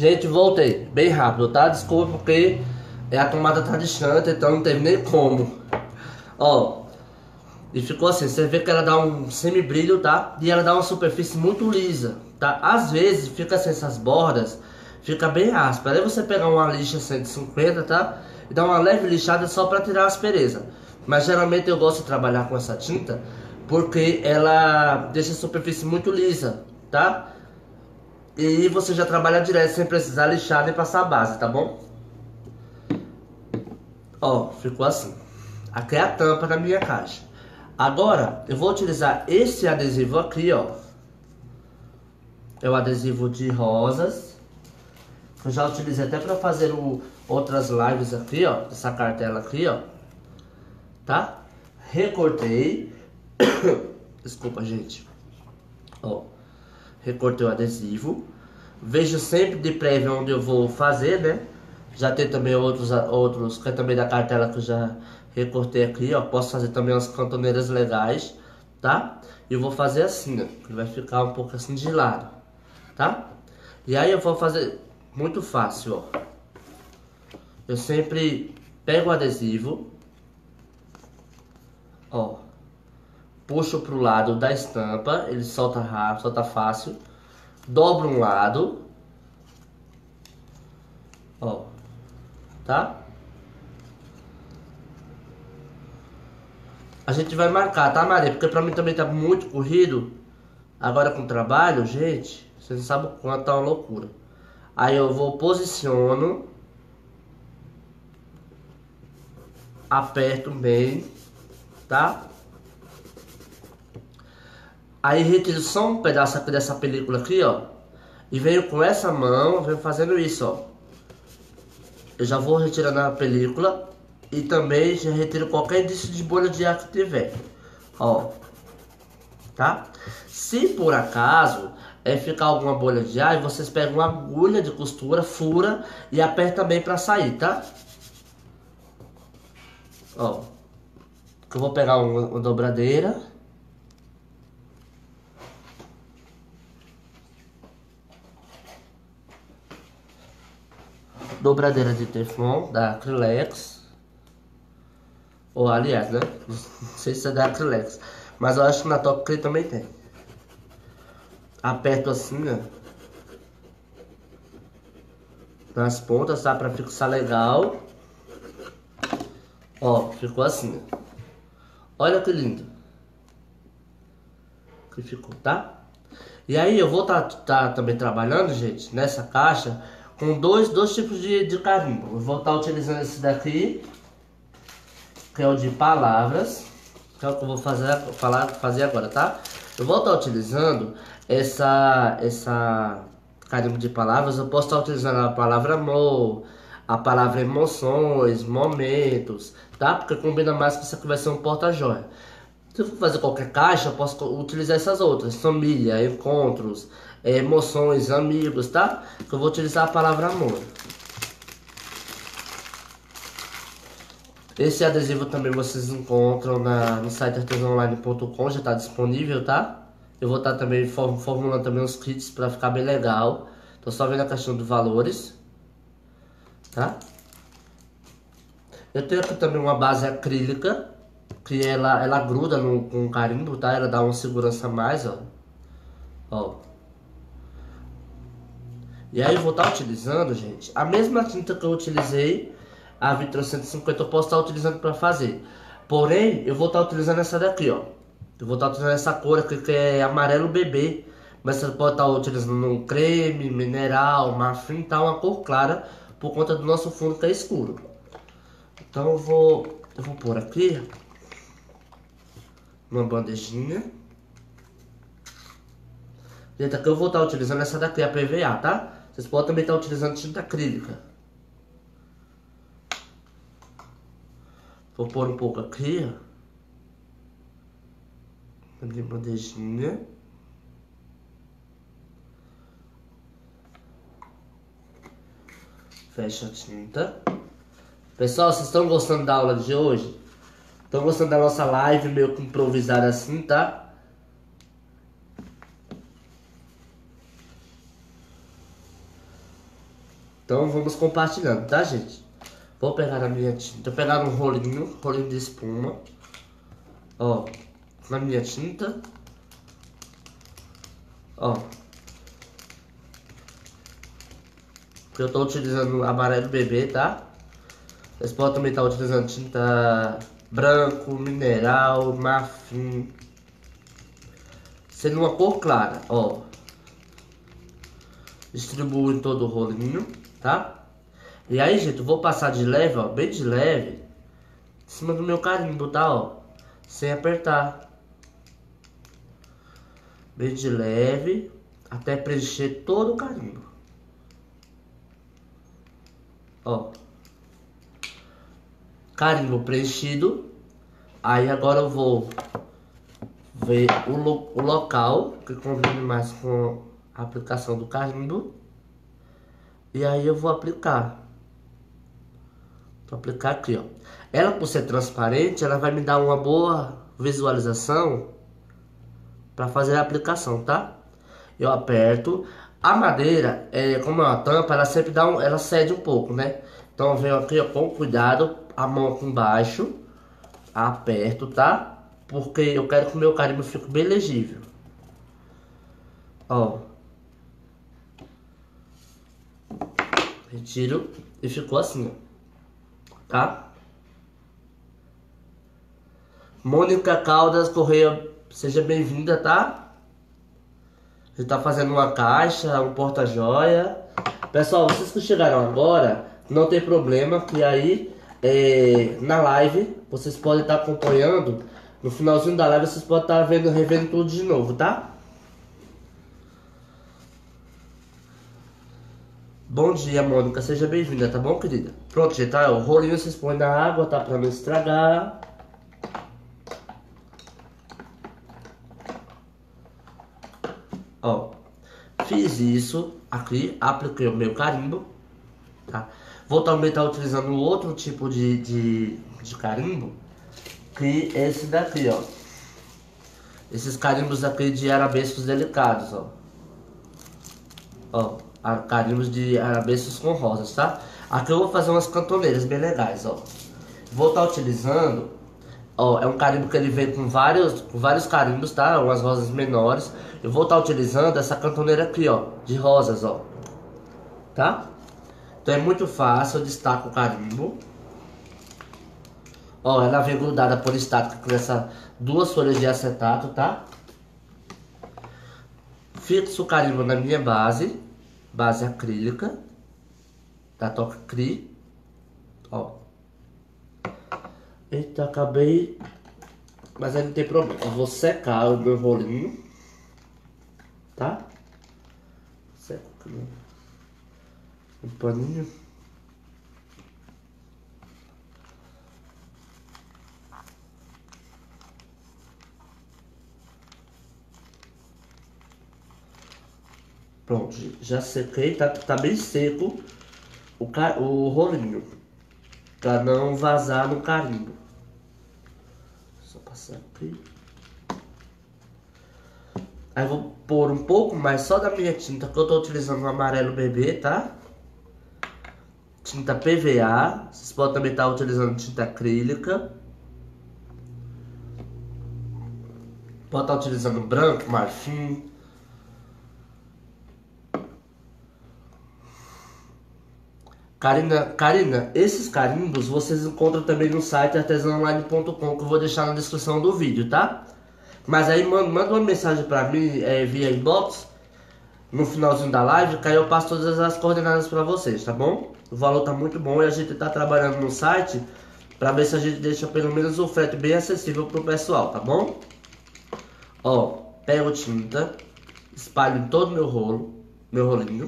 A: Gente, voltei. Bem rápido, tá? Desculpa porque a tomada tá distante, então não teve nem como. Ó. E ficou assim, você vê que ela dá um semi-brilho, tá? E ela dá uma superfície muito lisa, tá? Às vezes fica assim, essas bordas, fica bem áspera. Aí você pegar uma lixa cento e cinquenta, tá? E dá uma leve lixada só pra tirar a aspereza. Mas geralmente eu gosto de trabalhar com essa tinta porque ela deixa a superfície muito lisa, tá? E você já trabalha direto sem precisar lixar nem passar a base, tá bom? Ó, ficou assim. Aqui é a tampa da minha caixa. Agora, eu vou utilizar esse adesivo aqui, ó. É o adesivo de rosas. Eu já utilizei até para fazer o, outras lives aqui, ó. Essa cartela aqui, ó. Tá? Recortei. Desculpa, gente. Ó. Recortei o adesivo. Vejo sempre de prévio onde eu vou fazer, né? Já tem também outros, outros que é também da cartela que eu já recortei aqui, ó. Posso fazer também umas cantoneiras legais, tá? E eu vou fazer assim, ó. Que vai ficar um pouco assim de lado, tá? E aí eu vou fazer muito fácil, ó. Eu sempre pego o adesivo, ó. Puxo pro lado da estampa, ele solta rápido, solta fácil. Dobro um lado, ó. Tá? A gente vai marcar, tá, Maria? Porque pra mim também tá muito corrido. Agora com o trabalho, gente, vocês não sabem o quanto tá uma loucura. Aí eu vou, posiciono. Aperto bem, tá? Aí retiro só um pedaço aqui dessa película aqui, ó. E venho com essa mão, venho fazendo isso, ó. Eu já vou retirando a película e também já retiro qualquer indício de bolha de ar que tiver, ó, tá? Se por acaso é ficar alguma bolha de ar, vocês pegam uma agulha de costura, fura e aperta bem pra sair, tá? Ó, eu vou pegar uma, uma dobradeira. Dobradeira de Teflon da Acrylex. Ou aliás, né? Não sei se é da Acrylex, mas eu acho que na Top Clay também tem. Aperto assim, ó. Nas pontas, tá? Pra fixar legal. Ó, ficou assim, ó. Olha que lindo que ficou, tá? E aí eu vou tá, tá também trabalhando, gente, nessa caixa com dois, dois tipos de, de carimbo. Eu vou estar tá utilizando esse daqui, que é o de palavras, que é o que eu vou fazer, falar, fazer agora, tá? Eu vou estar tá utilizando essa, essa carimbo de palavras. Eu posso estar tá utilizando a palavra amor, a palavra emoções, momentos, tá? Porque combina mais que isso aqui vai ser um porta-joia. Se eu for fazer qualquer caixa, eu posso utilizar essas outras. Família, encontros, emoções, amigos, tá? Eu vou utilizar a palavra amor. Esse adesivo também vocês encontram na, no site artesão online ponto com, já está disponível, tá? Eu vou estar tá também formulando também uns kits para ficar bem legal. Tô só vendo a questão dos valores, tá? Eu tenho aqui também uma base acrílica, que ela, ela gruda no, com carimbo, tá? Ela dá uma segurança a mais, ó. Ó. E aí eu vou estar tá utilizando, gente, a mesma tinta que eu utilizei, a Vitro cento e cinquenta, eu posso estar tá utilizando para fazer. Porém, eu vou estar tá utilizando essa daqui, ó. Eu vou estar tá utilizando essa cor aqui, que é amarelo bebê. Mas você pode estar tá utilizando um creme, mineral, marfim, tá? Uma cor clara, por conta do nosso fundo que é escuro. Então eu vou, eu vou pôr aqui uma bandejinha. Gente, aqui eu vou estar utilizando essa daqui, a P V A, tá? Vocês podem também estar utilizando tinta acrílica. Vou pôr um pouco aqui, ó. Na minha bandejinha. Fecha a tinta. Pessoal, vocês estão gostando da aula de hoje? Estão gostando da nossa live meio que improvisada assim, tá? Então vamos compartilhando, tá, gente? Vou pegar a minha tinta, vou pegar um rolinho, rolinho de espuma. Ó, na minha tinta. Ó. Eu tô utilizando amarelo bebê, tá? Vocês podem também estar utilizando tinta branco, mineral, marfim. Sendo uma cor clara, ó. Distribuo em todo o rolinho, tá? E aí, gente, eu vou passar de leve, ó, bem de leve, em cima do meu carimbo, tá, ó? Sem apertar. Bem de leve, até preencher todo o carimbo. Ó. Carimbo preenchido. Aí agora eu vou ver o, lo o local que convive mais com a aplicação do carimbo. E aí eu vou aplicar. Vou aplicar aqui, ó. Ela, por ser transparente, ela vai me dar uma boa visualização para fazer a aplicação, tá? Eu aperto. A madeira, é, como é uma tampa, ela sempre dá um, ela cede um pouco, né? Então eu venho aqui, ó, com cuidado, a mão aqui embaixo, aperto, tá? Porque eu quero que o meu carimbo fique bem legível. Ó. Retiro e ficou assim, ó. Tá? Mônica Caldas Correia, seja bem-vinda, tá? A gente tá fazendo uma caixa, um porta-joia. Pessoal, vocês que chegaram agora, não tem problema, que aí é, na live vocês podem estar acompanhando. No finalzinho da live vocês podem estar vendo, revendo tudo de novo, tá? Bom dia, Mônica, seja bem-vinda, tá bom, querida? Pronto, gente, tá? O rolinho vocês põem na água, tá? Pra não estragar. Ó, fiz isso aqui, apliquei o meu carimbo, tá? Vou também estar utilizando outro tipo de, de, de carimbo, que é esse daqui, ó. Esses carimbos aqui de arabescos delicados, ó. Ó, carimbos de arabescos com rosas, tá? Aqui eu vou fazer umas cantoneiras bem legais, ó. Vou estar utilizando, ó, é um carimbo que ele vem com vários, com vários carimbos, tá? Umas rosas menores. Eu vou estar utilizando essa cantoneira aqui, ó, de rosas, ó. Tá? Então é muito fácil, eu destaco o carimbo. Ó, ela vem grudada por estática com essas duas folhas de acetato, tá? Fixo o carimbo na minha base, base acrílica, da Toca Cri. Ó. Eita, acabei. Mas aí não tem problema. Eu vou secar o meu rolinho, tá? Seco aqui um paninho. Pronto, já sequei, tá, tá bem seco o, o rolinho, pra não vazar no carimbo. Só passar aqui. Aí vou pôr um pouco mais só da minha tinta, que eu tô utilizando o amarelo bebê, tá? Tinta P V A, vocês podem também estar utilizando tinta acrílica. Pode estar utilizando branco, marfim. Karina, Karina, esses carimbos vocês encontram também no site artesão online ponto com, que eu vou deixar na descrição do vídeo, tá? Mas aí manda, manda uma mensagem pra mim é, via inbox no finalzinho da live, que aí eu passo todas as coordenadas pra vocês, tá bom? O valor tá muito bom e a gente tá trabalhando no site pra ver se a gente deixa pelo menos o frete bem acessível pro pessoal, tá bom? Ó, pego tinta, espalho em todo meu rolo, meu rolinho.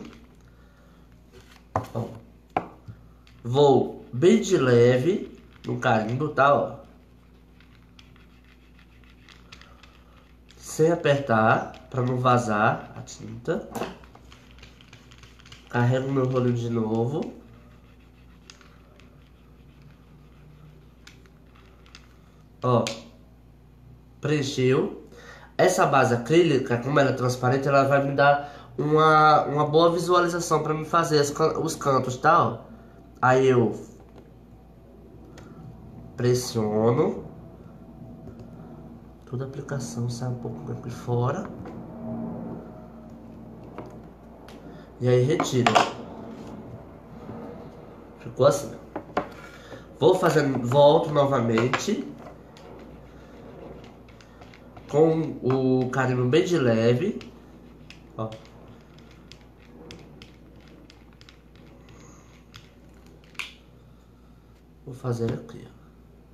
A: Ó. Vou bem de leve no carimbo, tá, ó. Sem apertar, pra não vazar a tinta. Carrego meu rolinho de novo. Ó. Preencheu. Essa base acrílica, como ela é transparente, ela vai me dar uma, uma boa visualização pra me fazer as can- os cantos, tá? Ó. Aí eu pressiono. Toda a aplicação sai um pouco aqui fora. E aí retiro. Ficou assim. Vou fazendo, volto novamente. Com o carimbo bem de leve. Ó. Vou fazer aqui, ó.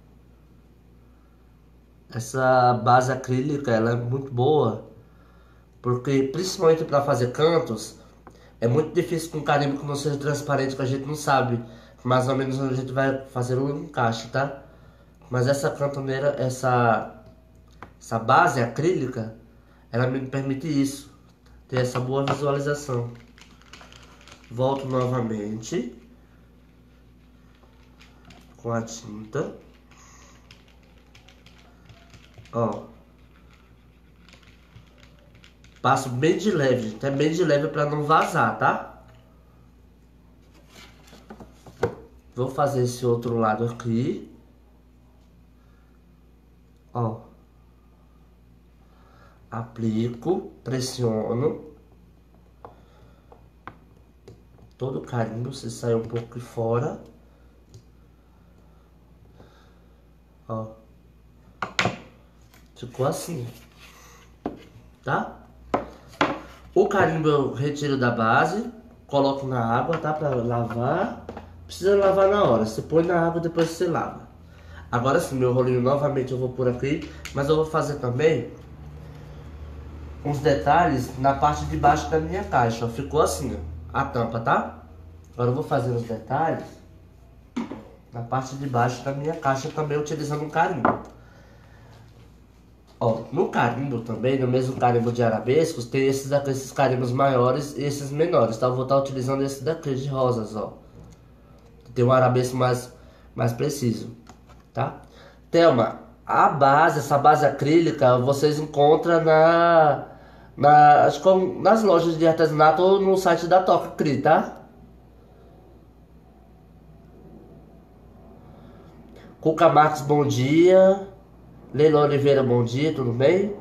A: Essa base acrílica, ela é muito boa, porque principalmente para fazer cantos, é muito difícil com carimbo que não seja transparente, que a gente não sabe mais ou menos onde a gente vai fazer o encaixe, tá? Mas essa cantoneira, essa, essa base acrílica, ela me permite isso, ter essa boa visualização. Volto novamente com a tinta. Ó. Passo bem de leve, gente. É bem de leve pra não vazar, tá? Vou fazer esse outro lado aqui. Ó. Aplico, pressiono. Todo o carimbo, se sair um pouco de fora. Ó. Ficou assim. Tá? O carimbo eu retiro da base, coloco na água, tá? Pra lavar. Precisa lavar na hora. Você põe na água e depois você lava. Agora sim, meu rolinho novamente eu vou por aqui. Mas eu vou fazer também uns detalhes na parte de baixo da minha caixa. Ó. Ficou assim, ó, a tampa, tá? Agora eu vou fazer os detalhes na parte de baixo da minha caixa também, utilizando um carimbo. Ó, no carimbo também, no mesmo carimbo de arabescos, tem esses daqui, esses carimbos maiores e esses menores, tá? Eu vou estar utilizando esse daqui de rosas, ó. Tem um arabesco mais, mais preciso, tá? Thelma, a base, essa base acrílica, vocês encontram na, na, acho que nas lojas de artesanato ou no site da Toca Cri, tá? Cuca Marques, bom dia. Leila Oliveira, bom dia, tudo bem?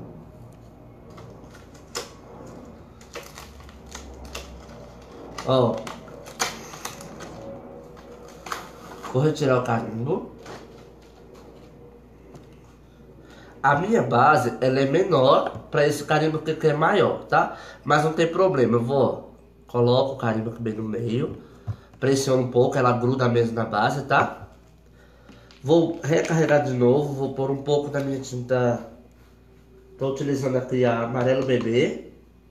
A: Ó, vou retirar o carimbo. A minha base, ela é menor para esse carimbo que é maior, tá? Mas não tem problema, eu vou, coloco o carimbo aqui bem no meio, pressiono um pouco, ela gruda mesmo na base, tá? Vou recarregar de novo, vou pôr um pouco da minha tinta. Tô utilizando aqui a amarelo bebê.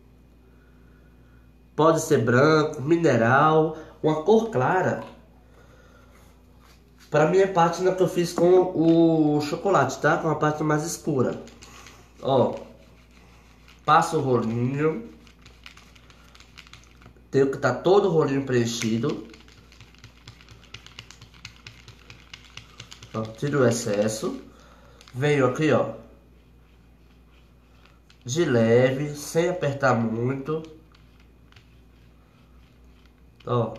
A: Pode ser branco, mineral, uma cor clara. Para minha pátina que eu fiz com o chocolate, tá? Com a parte mais escura. Ó. Passo o rolinho. Tenho que estar todo o rolinho preenchido. Ó, tiro o excesso. Venho aqui, ó. De leve, sem apertar muito. Ó.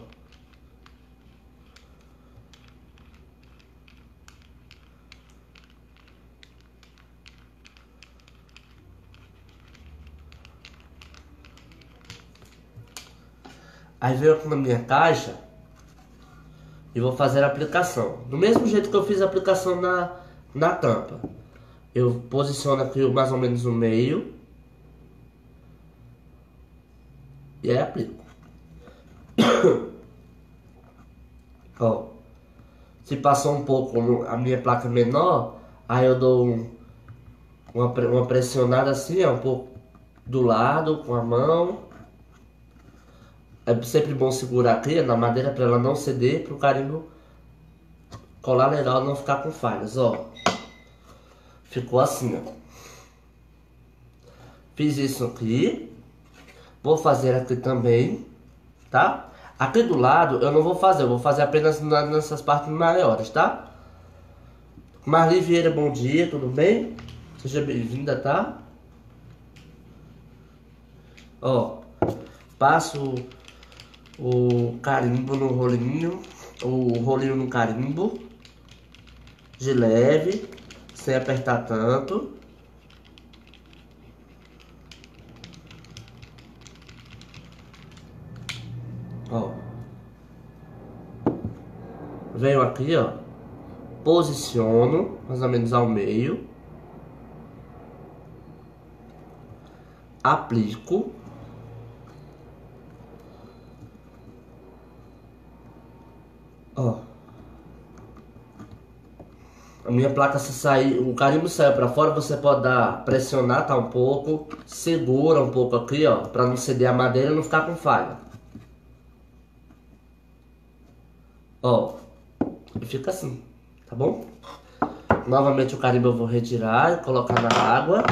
A: Aí venho aqui na minha caixa e vou fazer a aplicação. Do mesmo jeito que eu fiz a aplicação na, na tampa. Eu posiciono aqui mais ou menos no meio. E aí aplico. Ó. Se passou um pouco a minha placa menor, aí eu dou um, uma, uma pressionada assim, ó, um pouco do lado com a mão. É sempre bom segurar aqui na madeira para ela não ceder, para o carimbo colar legal, não ficar com falhas, ó. Ficou assim, ó. Fiz isso aqui. Vou fazer aqui também, tá? Aqui do lado eu não vou fazer, eu vou fazer apenas nessas partes maiores, tá? Marli Vieira, bom dia, tudo bem? Seja bem-vinda, tá? Ó, passo o carimbo no rolinho, o rolinho no carimbo, de leve, sem apertar tanto. Ó. Venho aqui, ó. Posiciono mais ou menos ao meio. Aplico. Ó. A minha placa, se sair, o carimbo saiu pra fora, você pode dar, pressionar, tá, um pouco, segura um pouco aqui, ó, pra não ceder a madeira e não ficar com falha. Ó, e fica assim, tá bom? Novamente o carimbo eu vou retirar e colocar na água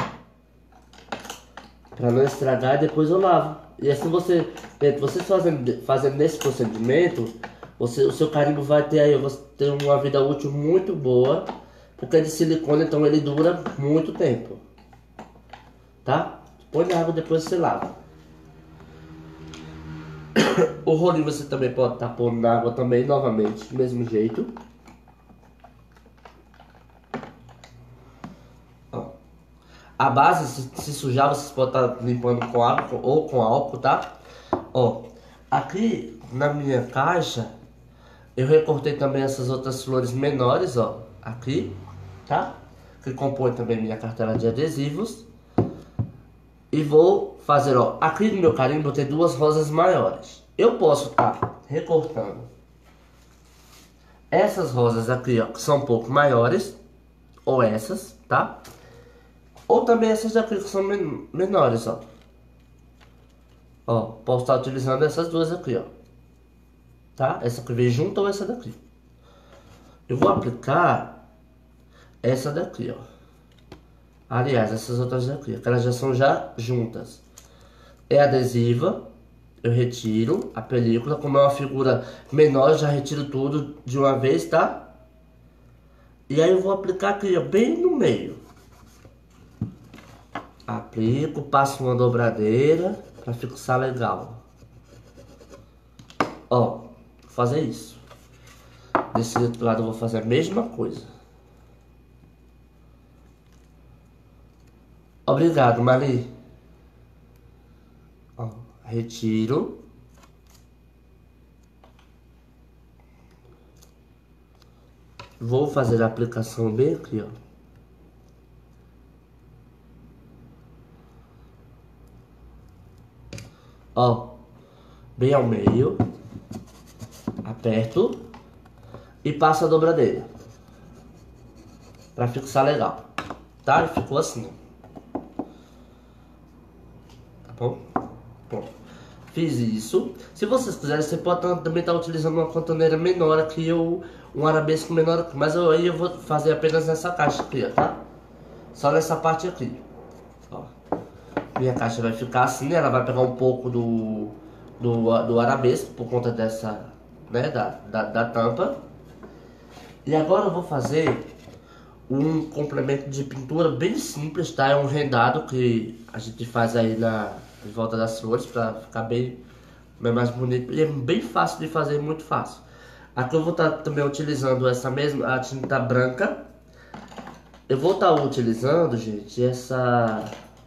A: pra não estragar, e depois eu lavo. E assim você, você fazendo, fazendo nesse procedimento, você, o seu carimbo vai ter aí, você ter uma vida útil muito boa, porque é de silicone, então ele dura muito tempo, tá? Põe na água, depois você lava. O rolinho você também pode estar pondo na água também, novamente, do mesmo jeito. Ó. A base, se, se sujar, vocês podem estar limpando com água ou com álcool, tá? Ó, aqui na minha caixa, eu recortei também essas outras flores menores, ó, aqui, tá? Que compõe também minha cartela de adesivos. E vou fazer, ó, aqui no meu carimbo tem duas rosas maiores. Eu posso estar recortando essas rosas aqui, ó, que são um pouco maiores, ou essas, tá? Ou também essas daqui que são men menores, ó. Ó, posso estar utilizando essas duas aqui, ó. Tá? Essa que vem junto ou essa daqui. Eu vou aplicar essa daqui, ó. Aliás, essas outras daqui, que elas já são já juntas. É adesiva, eu retiro a película. Como é uma figura menor, eu já retiro tudo de uma vez, tá? E aí eu vou aplicar aqui, ó, bem no meio. Aplico, passo uma dobradeira pra fixar legal. Ó, vou fazer isso. Desse outro lado eu vou fazer a mesma coisa. Obrigado, Mari. Ó, retiro. Vou fazer a aplicação bem aqui, ó. Ó, bem ao meio. Aperto. E passo a dobradeira. Pra fixar legal. Tá? E ficou assim, ó. Bom, bom, fiz isso. Se vocês quiserem, você pode também estar utilizando uma contaneira menor aqui ou um arabesco menor aqui. Mas eu, aí eu vou fazer apenas nessa caixa aqui, ó, tá? Só nessa parte aqui. Ó. Minha caixa vai ficar assim, ela vai pegar um pouco do, do, do arabesco por conta dessa, né, da, da, da tampa. E agora eu vou fazer um complemento de pintura bem simples, tá? É um rendado que a gente faz aí na em volta das flores pra ficar bem, bem mais bonito. E é bem fácil de fazer, muito fácil. Aqui eu vou estar também utilizando essa mesma, a tinta branca. Eu vou estar utilizando, gente, essa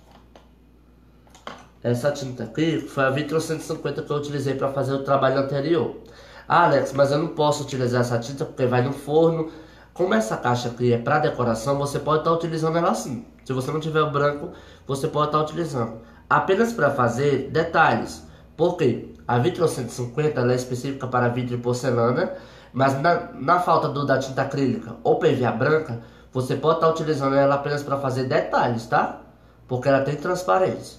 A: essa tinta aqui, que foi a Vitro cento e cinquenta que eu utilizei para fazer o trabalho anterior. Ah, Alex, mas eu não posso utilizar essa tinta porque vai no forno. Como essa caixa aqui é para decoração, você pode estar utilizando ela assim. Se você não tiver o branco, você pode estar utilizando. Apenas para fazer detalhes. Porque a Vitro cento e cinquenta ela é específica para vidro e porcelana. Mas na, na falta do, da tinta acrílica ou P V A branca, você pode estar utilizando ela apenas para fazer detalhes, tá? Porque ela tem transparência.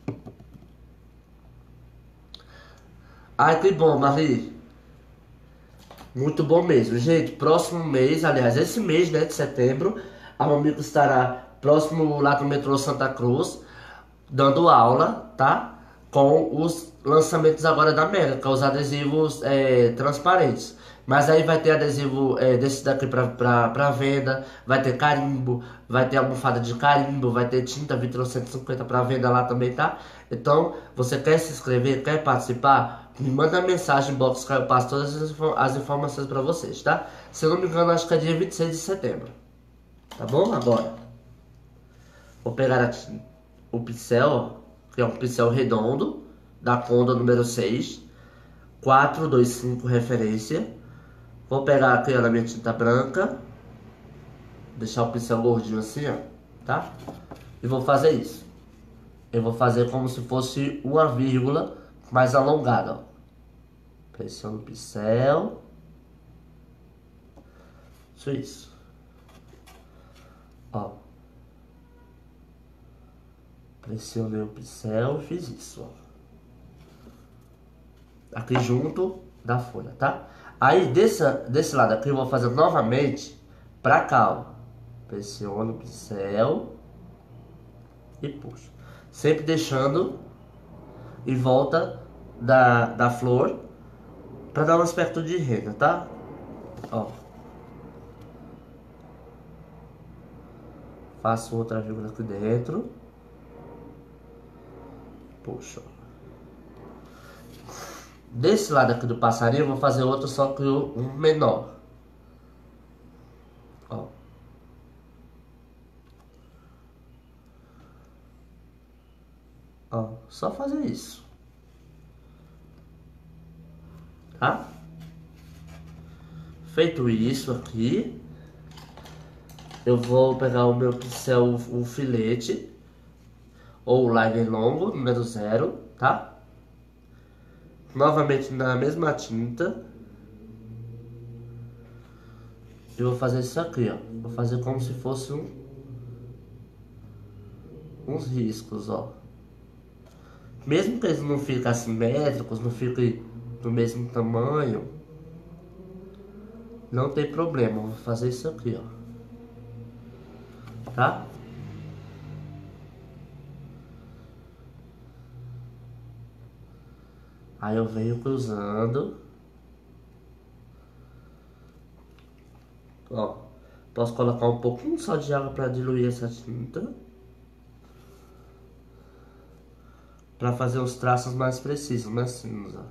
A: Ai, que bom, Marie. Muito bom mesmo, gente. Próximo mês, aliás, esse mês, né, de setembro, a Mamico estará próximo lá do metrô Santa Cruz, dando aula, tá? com os lançamentos agora da Mega, que é os adesivos é, transparentes. Mas aí vai ter adesivo é, desse daqui pra, pra, pra venda, vai ter carimbo, vai ter almofada de carimbo, vai ter tinta Vitro cento e cinquenta pra venda lá também, tá? Então, você quer se inscrever, quer participar? Me manda mensagem, box que eu passo todas as, as informações pra vocês, tá? Se eu não me engano, acho que é dia vinte e seis de setembro. Tá bom? Agora, vou pegar aqui o pincel, ó, que é um pincel redondo, da Conda número seis, quatro dois cinco referência. Vou pegar aqui ó, na minha tinta branca, deixar o pincel gordinho assim, ó, tá? E vou fazer isso. Eu vou fazer como se fosse uma vírgula mais alongada, ó. Pressiono o pincel. Isso, isso. Ó. Pressionei o pincel e fiz isso, ó. Aqui junto da folha, tá? Aí desse, desse lado aqui eu vou fazer novamente pra cá, ó. Pressiono o pincel e puxo. Sempre deixando em volta da, da flor pra dar um aspecto de rena, tá? Ó. Faço outra vírgula aqui dentro. Puxo. Desse lado aqui do passarinho eu vou fazer outro, só que um menor. Ó. Ó, só fazer isso. Tá? Feito isso aqui, eu vou pegar o meu pincel, o filete, ou o liner longo, número zero, tá? Novamente na mesma tinta. E vou fazer isso aqui, ó. Vou fazer como se fosse um, uns riscos, ó. Mesmo que eles não fiquem assimétricos, não fiquem do mesmo tamanho, não tem problema. Vou fazer isso aqui, ó. Tá? Aí eu venho cruzando. Ó, posso colocar um pouquinho só de água para diluir essa tinta, para fazer os traços mais precisos na cinza.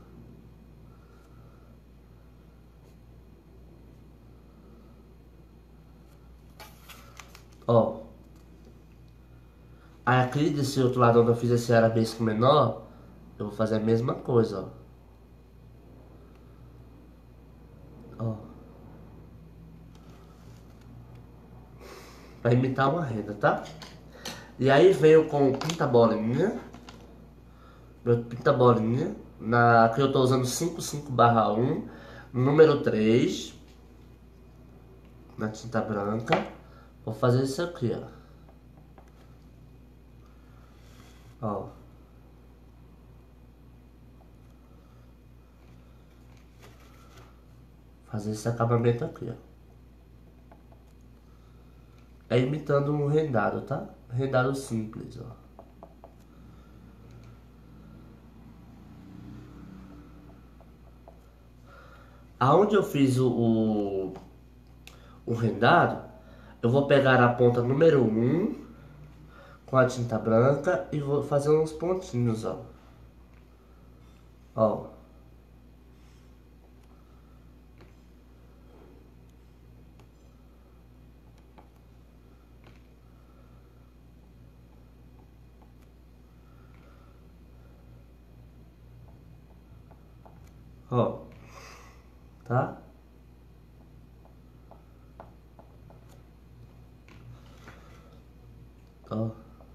A: Ó, aí aqui desse outro lado onde eu fiz esse arabesco menor, eu vou fazer a mesma coisa, ó. Ó. Pra imitar uma renda, tá? E aí veio com pinta bolinha. Meu pinta bolinha. Na, aqui eu tô usando cinquenta e cinco barra um. Número três. Na tinta branca. Vou fazer isso aqui, ó. Ó. Fazer esse acabamento aqui, ó. É imitando um rendado, tá? Rendado simples, ó. Aonde eu fiz o, o, o rendado, eu vou pegar a ponta número um com a tinta branca e vou fazer uns pontinhos, ó. Ó. Ó. Tá? Ó.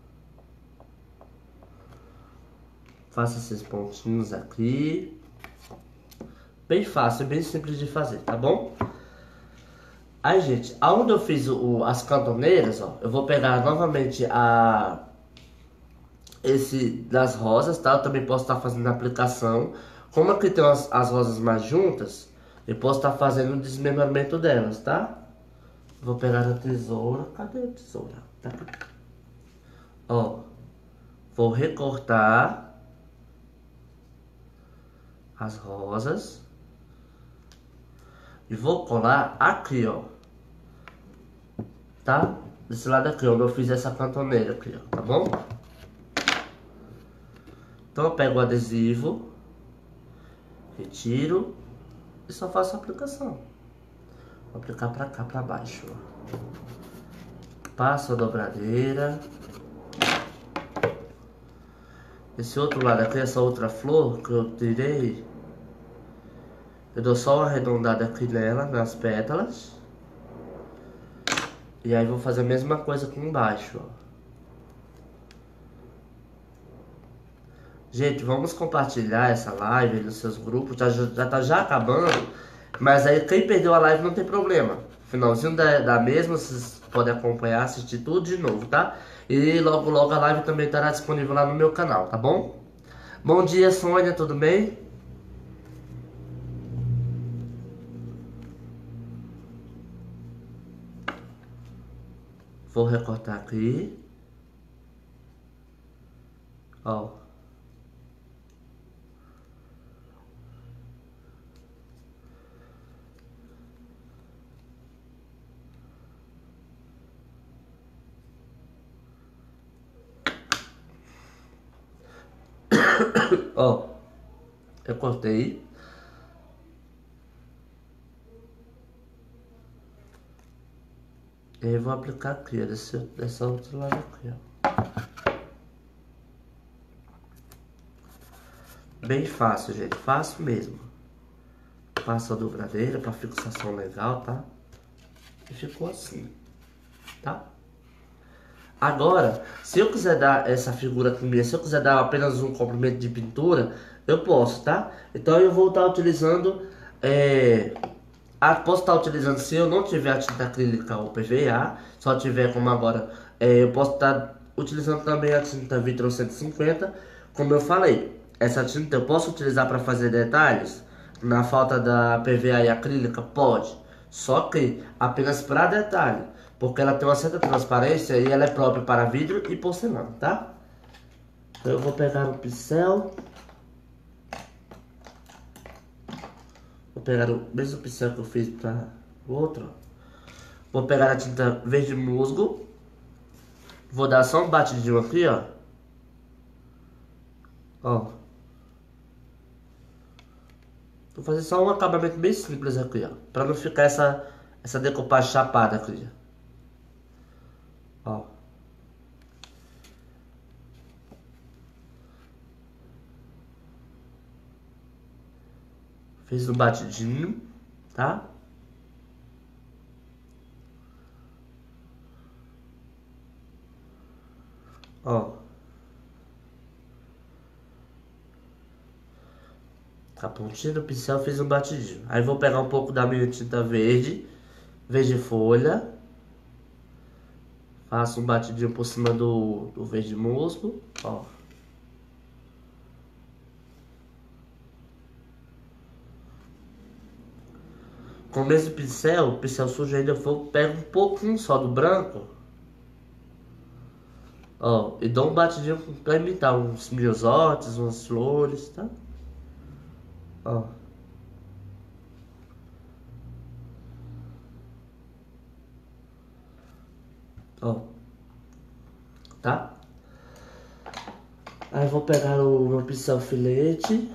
A: Faça esses pontinhos aqui. Bem fácil, bem simples de fazer, tá bom? Aí, gente, aonde eu fiz o, as cantoneiras, ó, eu vou pegar novamente a esse das rosas, tá? Eu também posso estar fazendo a aplicação. Como aqui tem as, as rosas mais juntas, eu posso estar fazendo o desmembramento delas, tá? Vou pegar a tesoura. Cadê a tesoura? Tá aqui. Ó, vou recortar as rosas. E vou colar aqui, ó. Tá? Desse lado aqui, onde eu fiz essa cantoneira aqui, ó. Tá bom? Então eu pego o adesivo, retiro e só faço a aplicação. Vou aplicar pra cá, pra baixo, ó. Passo a dobradeira. Esse outro lado aqui, essa outra flor que eu tirei, eu dou só uma arredondada aqui nela, nas pétalas. E aí vou fazer a mesma coisa aqui embaixo, ó. Gente, vamos compartilhar essa live nos seus grupos, já, já tá já acabando. Mas aí quem perdeu a live não tem problema. Finalzinho da, da mesma, vocês podem acompanhar, assistir tudo de novo, tá? E logo logo a live também estará disponível lá no meu canal, tá bom? Bom dia, Sônia, tudo bem? Vou recortar aqui. Ó. Ó. Eu cortei. E aí vou aplicar aqui, ó, desse, dessa outra lado aqui, ó. Bem fácil, gente. Fácil mesmo. Passo a dobradeira pra fixação legal, tá? E ficou assim, tá? Agora, se eu quiser dar essa figura comigo, se eu quiser dar apenas um comprimento de pintura, eu posso, tá? Então eu vou estar utilizando, é, a, posso estar utilizando, se eu não tiver a tinta acrílica ou P V A, só tiver como agora, é, eu posso estar utilizando também a tinta Vitron cento e cinquenta, como eu falei. Essa tinta eu posso utilizar para fazer detalhes, na falta da P V A e acrílica, pode. Só que apenas para detalhe, porque ela tem uma certa transparência e ela é própria para vidro e porcelana, tá? Então eu vou pegar o pincel. Vou pegar o mesmo pincel que eu fiz para o outro. Vou pegar a tinta verde musgo. Vou dar só um batidinho aqui, ó. Ó. Vou fazer só um acabamento bem simples aqui, ó. Pra não ficar essa, essa decopagem chapada aqui, ó. Fiz um batidinho, tá? Ó. A pontinha do pincel fiz um batidinho. Aí vou pegar um pouco da minha tinta verde, verde folha. Faço um batidinho por cima do, do verde musgo, ó. Com o mesmo pincel, pincel sujo ainda, eu vou, pego um pouquinho só do branco. Ó, e dou um batidinho pra imitar uns miosotes, umas flores, tá? Ó. Ó. Tá? Aí vou pegar o meu pincel filete.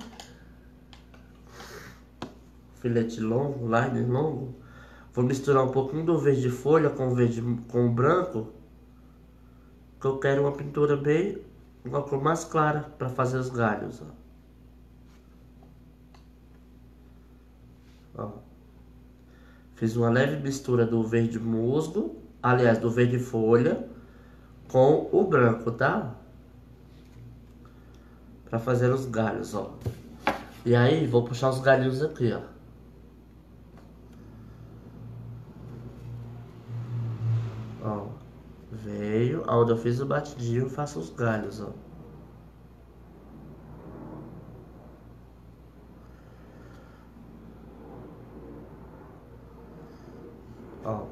A: Filete longo, liner longo. Vou misturar um pouquinho do verde folha com o verde com o branco. Que eu quero uma pintura bem, uma cor mais clara para fazer os galhos, ó. Ó. Fiz uma leve mistura do verde musgo, aliás, do verde folha com o branco, tá? Para fazer os galhos, ó. E aí, vou puxar os galhinhos aqui, ó. Ó. Veio, onde eu fiz o batidinho, faço os galhos, ó. Ó.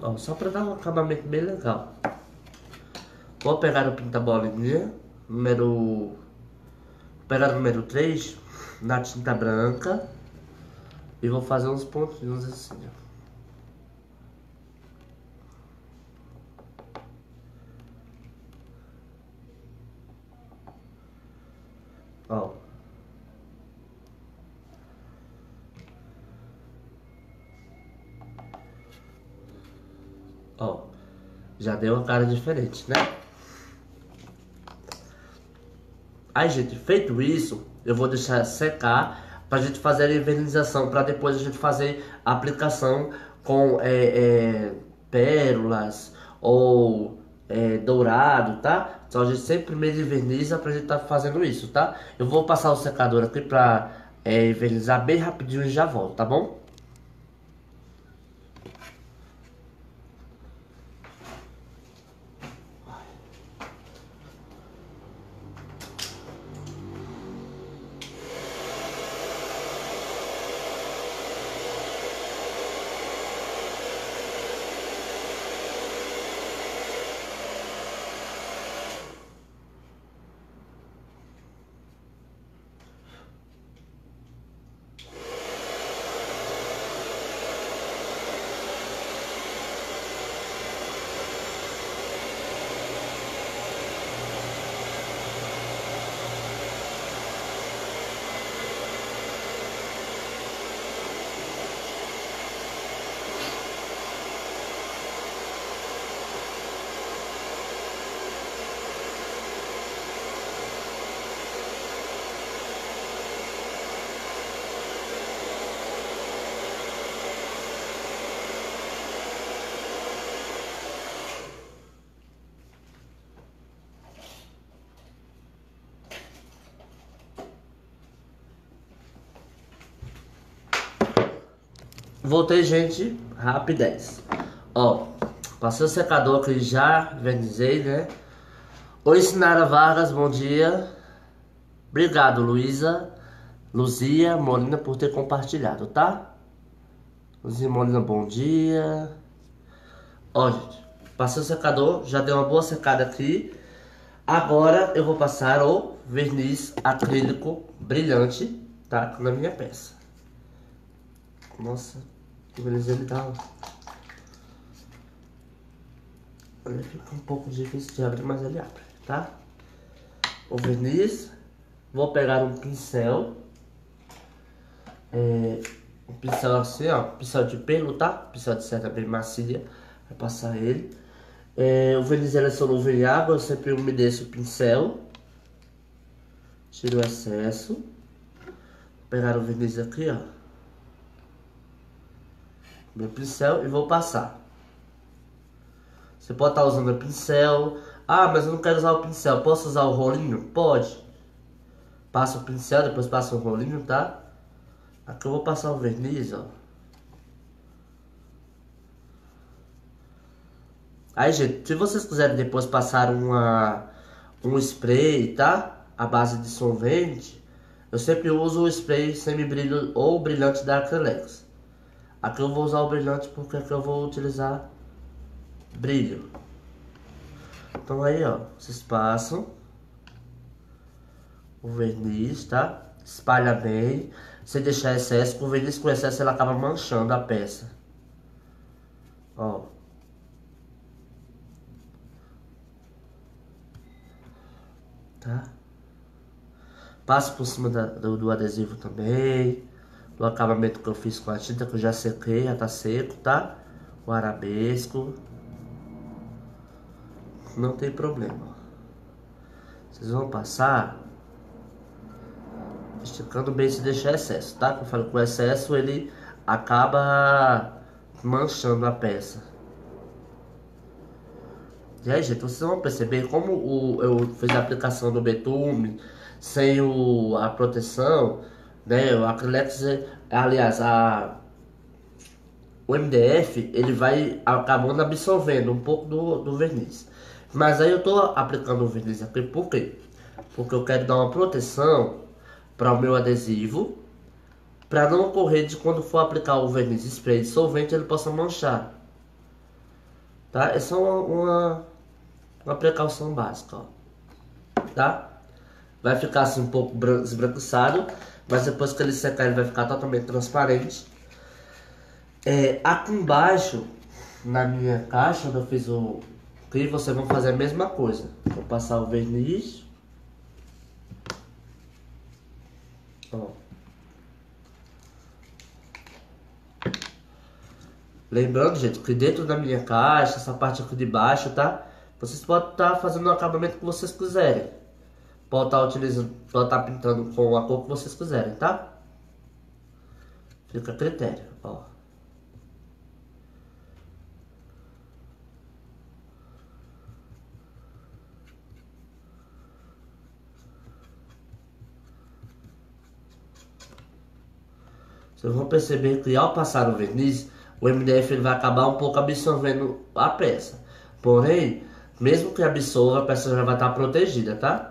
A: Ó, só pra dar um acabamento bem legal. Vou pegar o pinta-bolinha, número... Vou pegar o número três na tinta branca e vou fazer uns pontinhos assim, ó. Ó. Ó. Já deu uma cara diferente, né? Aí, gente, feito isso, eu vou deixar secar pra gente fazer a envernização, pra depois a gente fazer a aplicação com é, é, pérolas ou é, dourado, tá? Então a gente sempre primeiro enverniza pra gente tá fazendo isso, tá? Eu vou passar o secador aqui pra é, envernizar bem rapidinho e já volto, tá bom? Voltei, gente, rapidez. Ó, passei o secador que já vernizei, né? Oi, Sinara Vargas, bom dia. Obrigado, Luísa, Luzia Molina, por ter compartilhado, tá? Luzia Molina, bom dia. Ó, gente, passei o secador, já deu uma boa secada aqui. Agora eu vou passar o verniz acrílico brilhante, tá? Na minha peça. Nossa, que verniz ele dá. Ele fica um pouco difícil de abrir, mas ele abre, tá? O verniz. Vou pegar um pincel. É, um pincel assim, ó. Pincel de pelo, tá? Pincel de cerda bem macia. Vai passar ele. É, o verniz ele é solúvel em água. Eu sempre umedeço o pincel. Tiro o excesso. Vou pegar o verniz aqui, ó. Meu pincel e vou passar. Você pode estar usando o pincel. Ah, mas eu não quero usar o pincel. Posso usar o rolinho? Pode. Passa o pincel, depois passa o rolinho, tá? Aqui eu vou passar o verniz, ó. Aí, gente, se vocês quiserem depois passar uma, um spray, tá? A base de solvente, eu sempre uso o spray semi-brilho ou brilhante da Acrylex. Aqui eu vou usar o brilhante porque aqui eu vou utilizar brilho. Então aí, ó, vocês passam o verniz, tá? Espalha bem, sem deixar excesso, com o verniz com excesso ela acaba manchando a peça. Ó. Tá? Passo por cima da, do, do adesivo também, do acabamento que eu fiz com a tinta, que eu já sequei, já tá seco, tá? O arabesco. Não tem problema. Vocês vão passar esticando bem se deixar excesso, tá? Como eu falo, com excesso ele acaba manchando a peça. E aí, gente, vocês vão perceber como o, eu fiz a aplicação do betume sem o, a proteção, né? O Acrylex, aliás, a, o M D F, ele vai acabando absorvendo um pouco do, do verniz. Mas aí eu tô aplicando o verniz aqui, por quê? Porque eu quero dar uma proteção para o meu adesivo, para não ocorrer de quando for aplicar o verniz spray de solvente ele possa manchar. tá? É só uma, uma, uma precaução básica, ó, tá? Vai ficar assim um pouco esbranquiçado, mas depois que ele secar ele vai ficar totalmente transparente. É, aqui embaixo, na minha caixa, onde eu fiz o clipe, vocês vão fazer a mesma coisa. Vou passar o verniz. Ó. Lembrando, gente, que dentro da minha caixa, essa parte aqui de baixo, tá? Vocês podem estar fazendo o acabamento que vocês quiserem. Pode estar utilizando, pode estar pintando com a cor que vocês quiserem, tá? Fica a critério, ó. Vocês vão perceber que ao passar o verniz, o M D F ele vai acabar um pouco absorvendo a peça. Porém, mesmo que absorva, a peça já vai estar protegida, tá?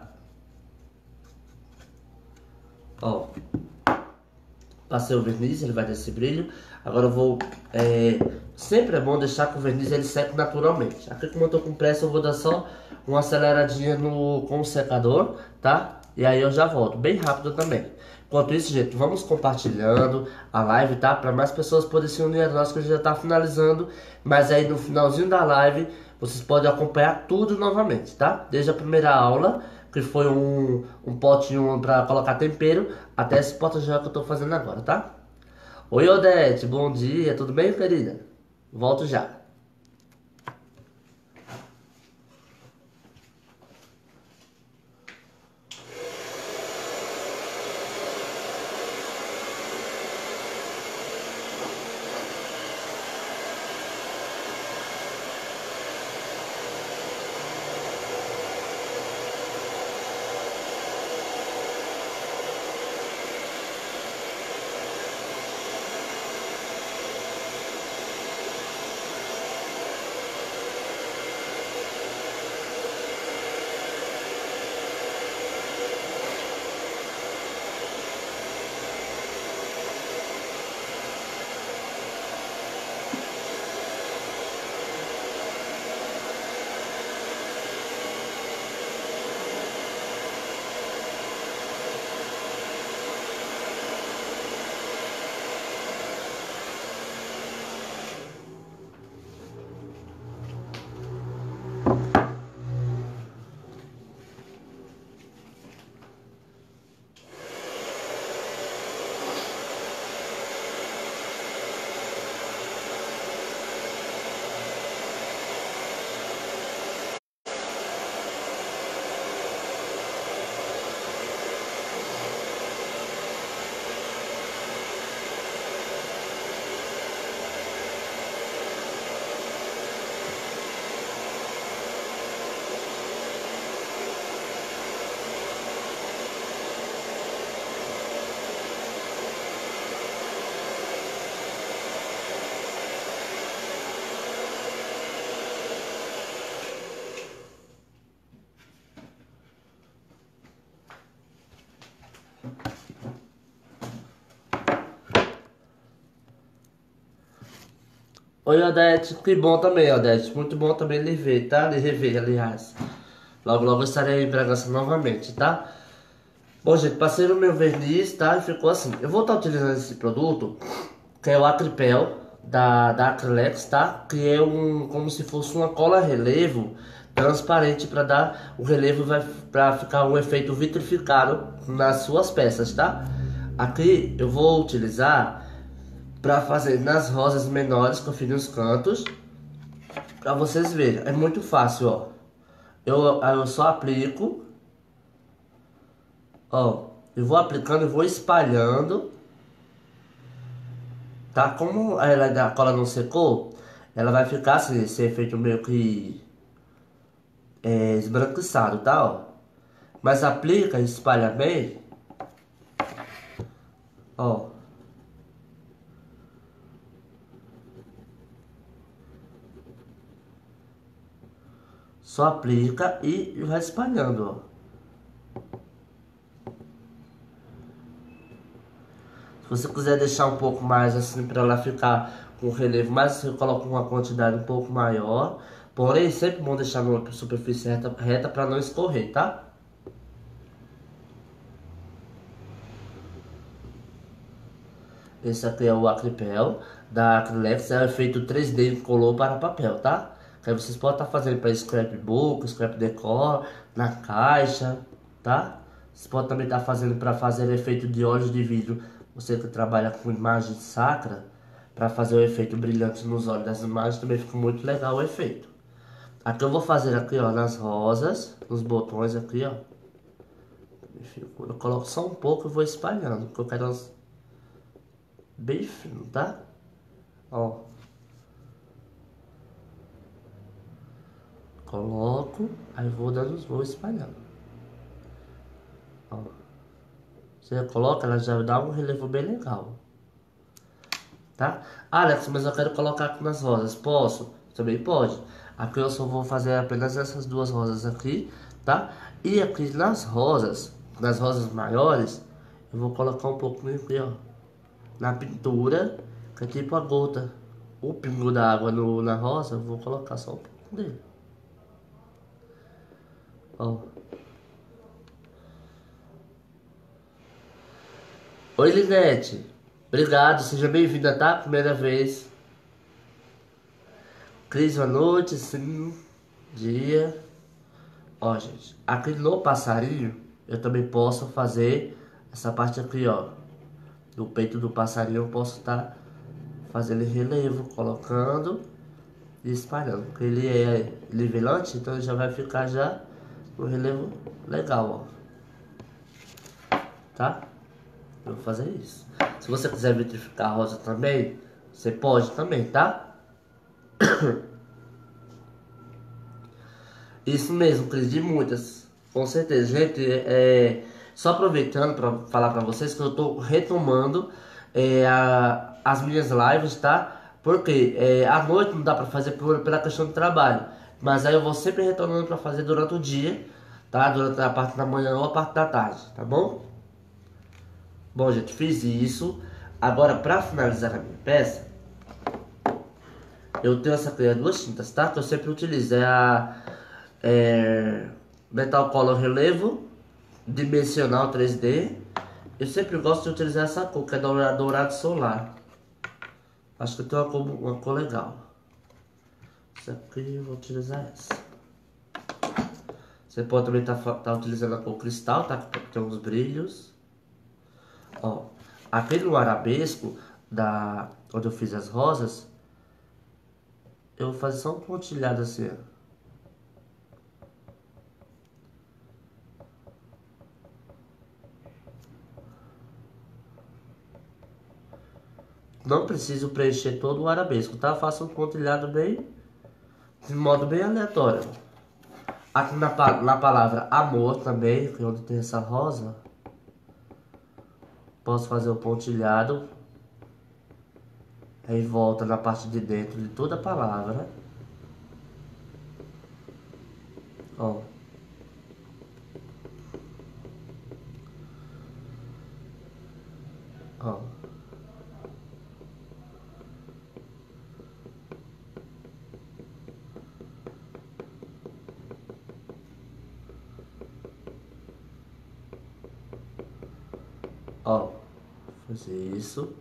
A: Ó, passei o verniz, ele vai ter esse brilho. Agora eu vou, é, sempre é bom deixar que o verniz ele seque naturalmente. Aqui como eu tô com pressa, eu vou dar só uma aceleradinha no, com o secador, tá? E aí eu já volto, bem rápido também. Enquanto isso, gente, vamos compartilhando a live, tá? Para mais pessoas poderem se unir a nós, que já tá finalizando. Mas aí no finalzinho da live, vocês podem acompanhar tudo novamente, tá? Desde a primeira aula, que foi um, um potinho para colocar tempero, até esse porta-joia que eu tô fazendo agora, tá? Oi, Odete, bom dia, tudo bem, querida? Volto já. Oi, Odete, que bom também, Odete. Muito bom também lhe ver, tá? Lhe rever, aliás. Logo, logo eu estarei em Bragança novamente, tá? Bom, gente, passei no meu verniz, tá? E ficou assim. Eu vou estar utilizando esse produto, que é o Acripel, da, da Acrylex, tá? Que é um, como se fosse uma cola relevo transparente para dar o relevo, vai para ficar um efeito vitrificado nas suas peças, tá? Aqui eu vou utilizar para fazer nas rosas menores que eu fiz nos cantos, para vocês verem. É muito fácil, ó. Eu, eu só aplico, ó. Eu vou aplicando e vou espalhando, tá? Como ela, a cola não secou, ela vai ficar assim, esse efeito meio que é, esbranquiçado, tá? Ó. Mas aplica e espalha bem, ó. Só aplica e vai espalhando, ó. Se você quiser deixar um pouco mais assim para ela ficar com relevo, mas você coloca uma quantidade um pouco maior. Porém, sempre bom deixar numa superfície reta, reta para não escorrer, tá? Esse aqui é o Acripel da Acrylex, é o efeito três D color para papel, tá? Que aí vocês podem estar fazendo para scrapbook, scrap decor, na caixa, tá? Vocês podem também estar fazendo para fazer efeito de olhos de vidro. Você que trabalha com imagem sacra, para fazer o efeito brilhante nos olhos das imagens, também fica muito legal o efeito. Aqui eu vou fazer aqui, ó, nas rosas, nos botões aqui, ó. Eu coloco só um pouco e vou espalhando, porque eu quero elas bem fino, tá? Ó. Coloco, aí vou dando, vou espalhando. Ó. Você coloca, ela já dá um relevo bem legal. Tá? Ah, Alex, mas eu quero colocar aqui nas rosas. Posso? Também pode. Aqui eu só vou fazer apenas essas duas rosas aqui, tá? E aqui nas rosas, nas rosas maiores, eu vou colocar um pouquinho aqui, ó. Na pintura, que é tipo a gota. O pingo da água no, na rosa, eu vou colocar só um pouco dele. Ó. Oi, Linete. Obrigado, seja bem-vinda, tá? Primeira vez. Cris, boa noite, sim. Dia. Ó, gente. Aqui no passarinho, eu também posso fazer essa parte aqui, ó. Do peito do passarinho eu posso estar fazendo relevo, colocando e espalhando. Porque ele é nivelante, então ele já vai ficar já no relevo legal, ó. Tá? Eu vou fazer isso. Se você quiser vitrificar a rosa também, você pode também, tá? Isso mesmo, Cris, de muitas. Com certeza, gente. É, só aproveitando para falar para vocês que eu tô retomando é, a, as minhas lives, tá? Porque é, à noite não dá para fazer por, pela questão do trabalho. Mas aí eu vou sempre retornando para fazer durante o dia, tá? Durante a parte da manhã ou a parte da tarde, tá bom? Bom, gente, fiz isso. Agora, para finalizar a minha peça, eu tenho essa aqui, duas tintas, tá? Que eu sempre utilizo. É a é, Metal Color Relevo Dimensional três D. Eu sempre gosto de utilizar essa cor, que é dourado, dourado solar. Acho que tem uma cor, uma cor legal. Essa aqui eu vou utilizar essa. Você pode também estar tá, tá utilizando a cor cristal, tá? Que tem uns brilhos. Ó, aqui no arabesco, da, onde eu fiz as rosas, eu vou fazer só um pontilhado assim, ó. Não preciso preencher todo o arabesco, tá? Faça um pontilhado bem, de modo bem aleatório. Aqui na, na palavra amor também, que é onde tem essa rosa, posso fazer o pontilhado. Aí volta na parte de dentro de toda a palavra. Ó. Ó. Ó. Fazer isso.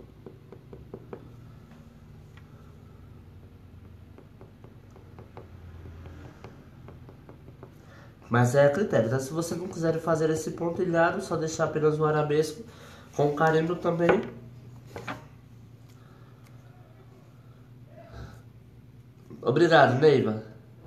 A: Mas é a critério, tá? Se você não quiser fazer esse pontilhado, só deixar apenas o arabesco com carimbo também. Obrigado, Neiva.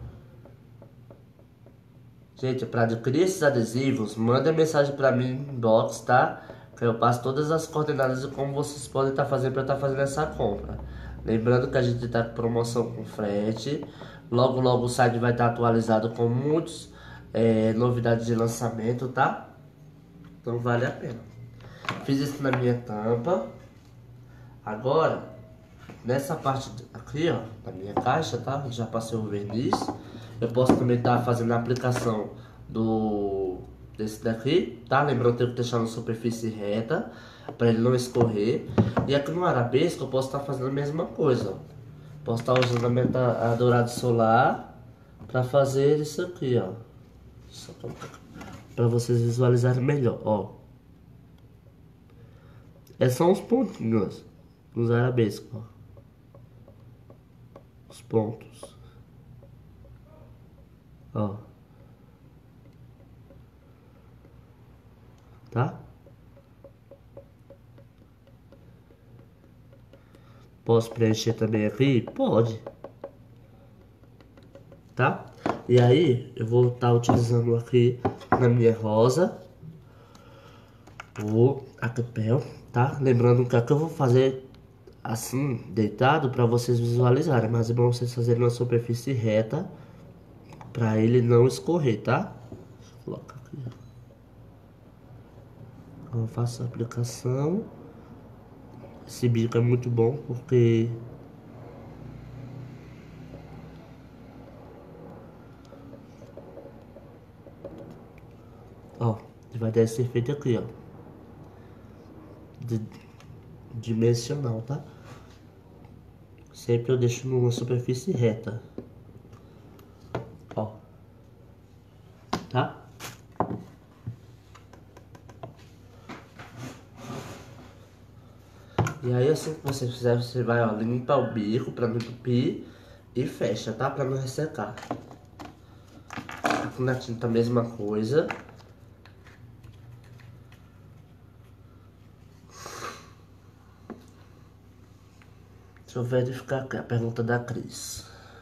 A: Gente, para adquirir esses adesivos, manda mensagem para mim no inbox, tá? Que eu passo todas as coordenadas de como vocês podem estar fazendo para estar fazendo essa compra. Lembrando que a gente está com promoção com frete. Logo, logo o site vai estar atualizado com muitos é, novidades de lançamento, tá? Então vale a pena. Fiz isso na minha tampa. Agora, nessa parte aqui, ó, da minha caixa, tá? Já passei o verniz. Eu posso também estar fazendo a aplicação do desse daqui, tá? Lembrando que eu tenho que deixar na superfície reta, para ele não escorrer. E aqui no arabesco eu posso estar fazendo a mesma coisa, ó. Posso estar usando a, meta, a dourado solar para fazer isso aqui, ó. Para vocês visualizarem melhor, ó. É só uns pontinhos nos arabescos, ó. Os pontos. Ó. Tá? Posso preencher também aqui? Pode. Tá? E aí, eu vou estar utilizando aqui na minha rosa o acapel, tá? Lembrando que aqui eu vou fazer assim, deitado, para vocês visualizarem. Mas é bom vocês fazerem uma superfície reta para ele não escorrer, tá? Coloca aqui. Eu faço a aplicação. Esse bico é muito bom porque ó, ele vai dar esse efeito aqui, ó, de, dimensional, tá? Sempre eu deixo numa superfície reta, ó, tá? E aí assim que você fizer, você vai, ó, limpar o bico pra não entupir e fecha, tá? Pra não ressecar. Aqui na tinta a mesma coisa. Deixa eu verificar aqui a pergunta da Cris.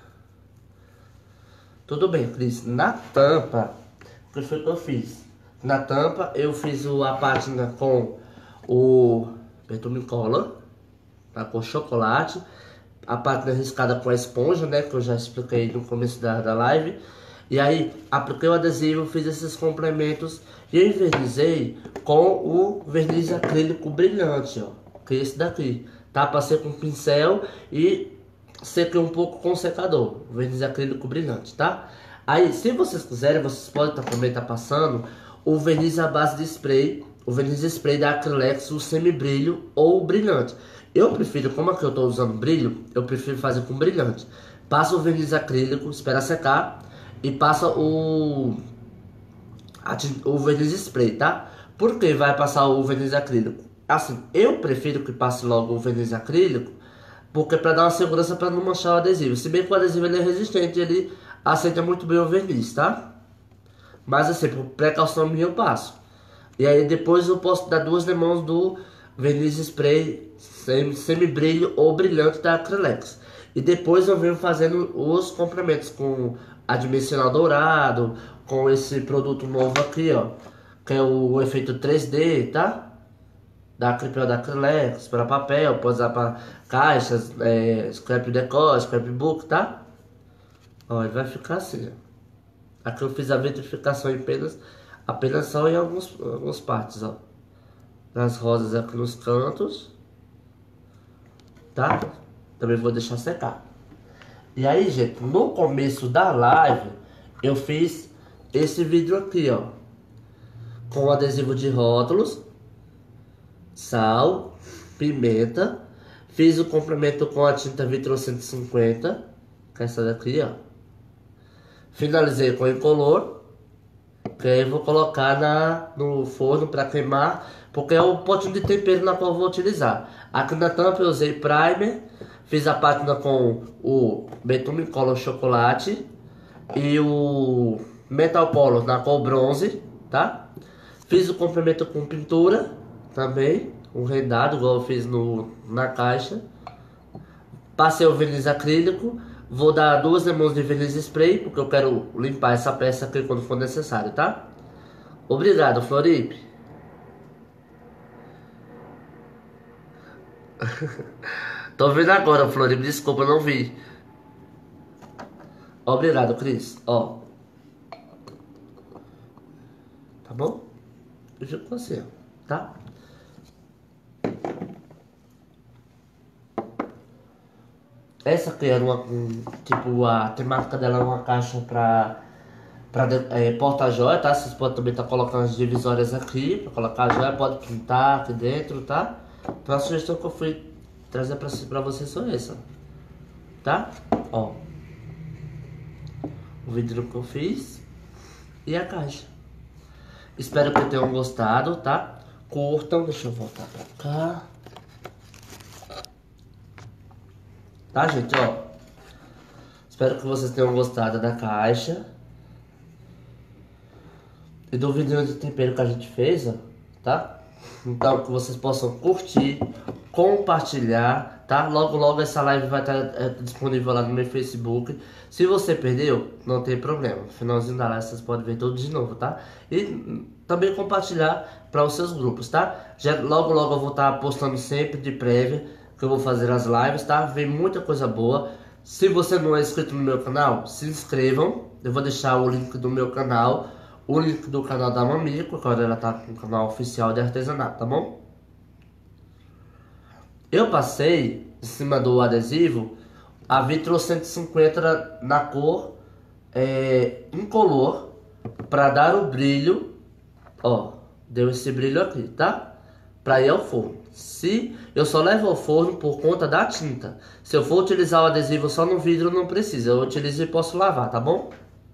A: Tudo bem, Cris. Na tampa, o que foi que eu fiz? Na tampa eu fiz o, a pátina com o betume color, tá? Com chocolate. A pátina riscada com a esponja, né? Que eu já expliquei no começo da, da live. E aí, apliquei o adesivo, fiz esses complementos e envernizei com o verniz acrílico brilhante, ó. Que é esse daqui. Tá? Passei com pincel e sequei um pouco com secador. Verniz acrílico brilhante, tá? Aí, se vocês quiserem, vocês podem também estar tá passando o verniz à base de spray. O verniz spray da Acrylex, o semi-brilho ou o brilhante. Eu prefiro, como aqui eu estou usando brilho, eu prefiro fazer com brilhante. Passa o verniz acrílico, espera secar e passa o, a, o verniz spray, tá? Por que vai passar o verniz acrílico? Assim, eu prefiro que passe logo o verniz acrílico, porque para dar uma segurança para não manchar o adesivo. Se bem que o adesivo ele é resistente, ele aceita muito bem o verniz, tá? Mas assim, por precaução minha eu passo. E aí depois eu posso dar duas demãos do verniz spray semi-brilho ou brilhante da Acrylex. E depois eu venho fazendo os complementos com a dimensional dourado, com esse produto novo aqui, ó, que é o efeito três D, tá? Da Acrypel da Acrylex, para papel, pode usar para caixas, é, scrap decor, scrapbook, tá? Ó, ele vai ficar assim, ó. Aqui eu fiz a vitrificação apenas, apenas só em alguns, algumas partes, ó. Nas rosas aqui nos cantos, tá? Também vou deixar secar. E aí, gente, no começo da live, eu fiz esse vídeo aqui, ó, com adesivo de rótulos, sal, pimenta. Fiz o complemento com a tinta Vitro cento e cinquenta, que é essa daqui, ó. Finalizei com incolor, que aí eu vou colocar na, no forno para queimar, porque é o potinho de tempero na qual eu vou utilizar. Aqui na tampa eu usei primer, fiz a pátina com o betume color chocolate e o metal color na cor bronze, tá? Fiz o complemento com pintura também, um rendado igual eu fiz no, na caixa. Passei o verniz acrílico. Vou dar duas demãos de verniz spray, porque eu quero limpar essa peça aqui quando for necessário, tá? Obrigado, Floripe. Tô vendo agora, Floripe. Desculpa, eu não vi. Obrigado, Cris. Ó. Tá bom? Eu fico com você, tá? Essa aqui era uma, um, tipo, a temática dela é uma caixa pra para é, porta-joia, tá? Vocês podem também estar tá colocando as divisórias aqui, para colocar a joia, pode pintar aqui dentro, tá? Então a sugestão que eu fui trazer para pra vocês foi essa, tá? Ó, o vidro que eu fiz e a caixa. Espero que tenham gostado, tá? Curtam, deixa eu voltar pra cá. Tá, gente, ó. Espero que vocês tenham gostado da caixa e do vídeo de tempero que a gente fez, ó, tá? Então, que vocês possam curtir, compartilhar, tá? Logo, logo essa live vai estar é, disponível lá no meu Facebook. Se você perdeu, não tem problema. No finalzinho da live vocês podem ver tudo de novo, tá? E também compartilhar para os seus grupos, tá? Já, logo, logo eu vou estar postando sempre de prévia que eu vou fazer as lives, tá? Vem muita coisa boa. Se você não é inscrito no meu canal, se inscrevam. Eu vou deixar o link do meu canal, o link do canal da Mamico, que agora ela tá com o canal oficial de artesanato, tá bom? Eu passei em cima do adesivo a Vitro cento e cinquenta na cor é, incolor, para dar o brilho, ó, deu esse brilho aqui, tá? Para ir ao forno. Se eu só levo ao forno por conta da tinta. Se eu for utilizar o adesivo só no vidro, não precisa. Eu utilizo e posso lavar, tá bom?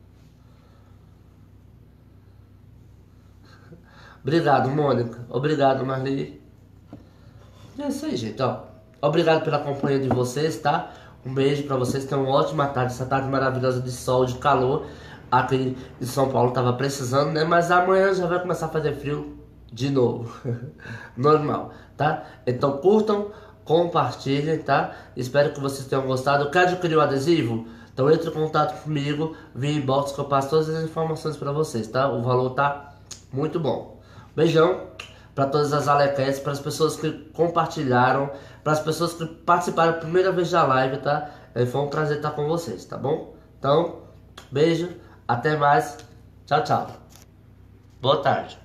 A: Obrigado, Mônica. Obrigado, Marli. É isso aí, gente, ó. Obrigado pela companhia de vocês, tá? Um beijo pra vocês. Tenham uma ótima tarde. Essa tarde maravilhosa de sol, de calor. Aqui em São Paulo tava precisando, né? Mas amanhã já vai começar a fazer frio de novo. Normal, tá? Então curtam, compartilhem, tá? Espero que vocês tenham gostado. Quer adquirir o adesivo? Então entre em contato comigo via inbox que eu passo todas as informações pra vocês, tá? O valor tá muito bom. Beijão para todas as alequetes, para as pessoas que compartilharam, para as pessoas que participaram a primeira vez da live, tá? Foi um prazer estar com vocês, tá bom? Então, beijo, até mais, tchau, tchau. Boa tarde.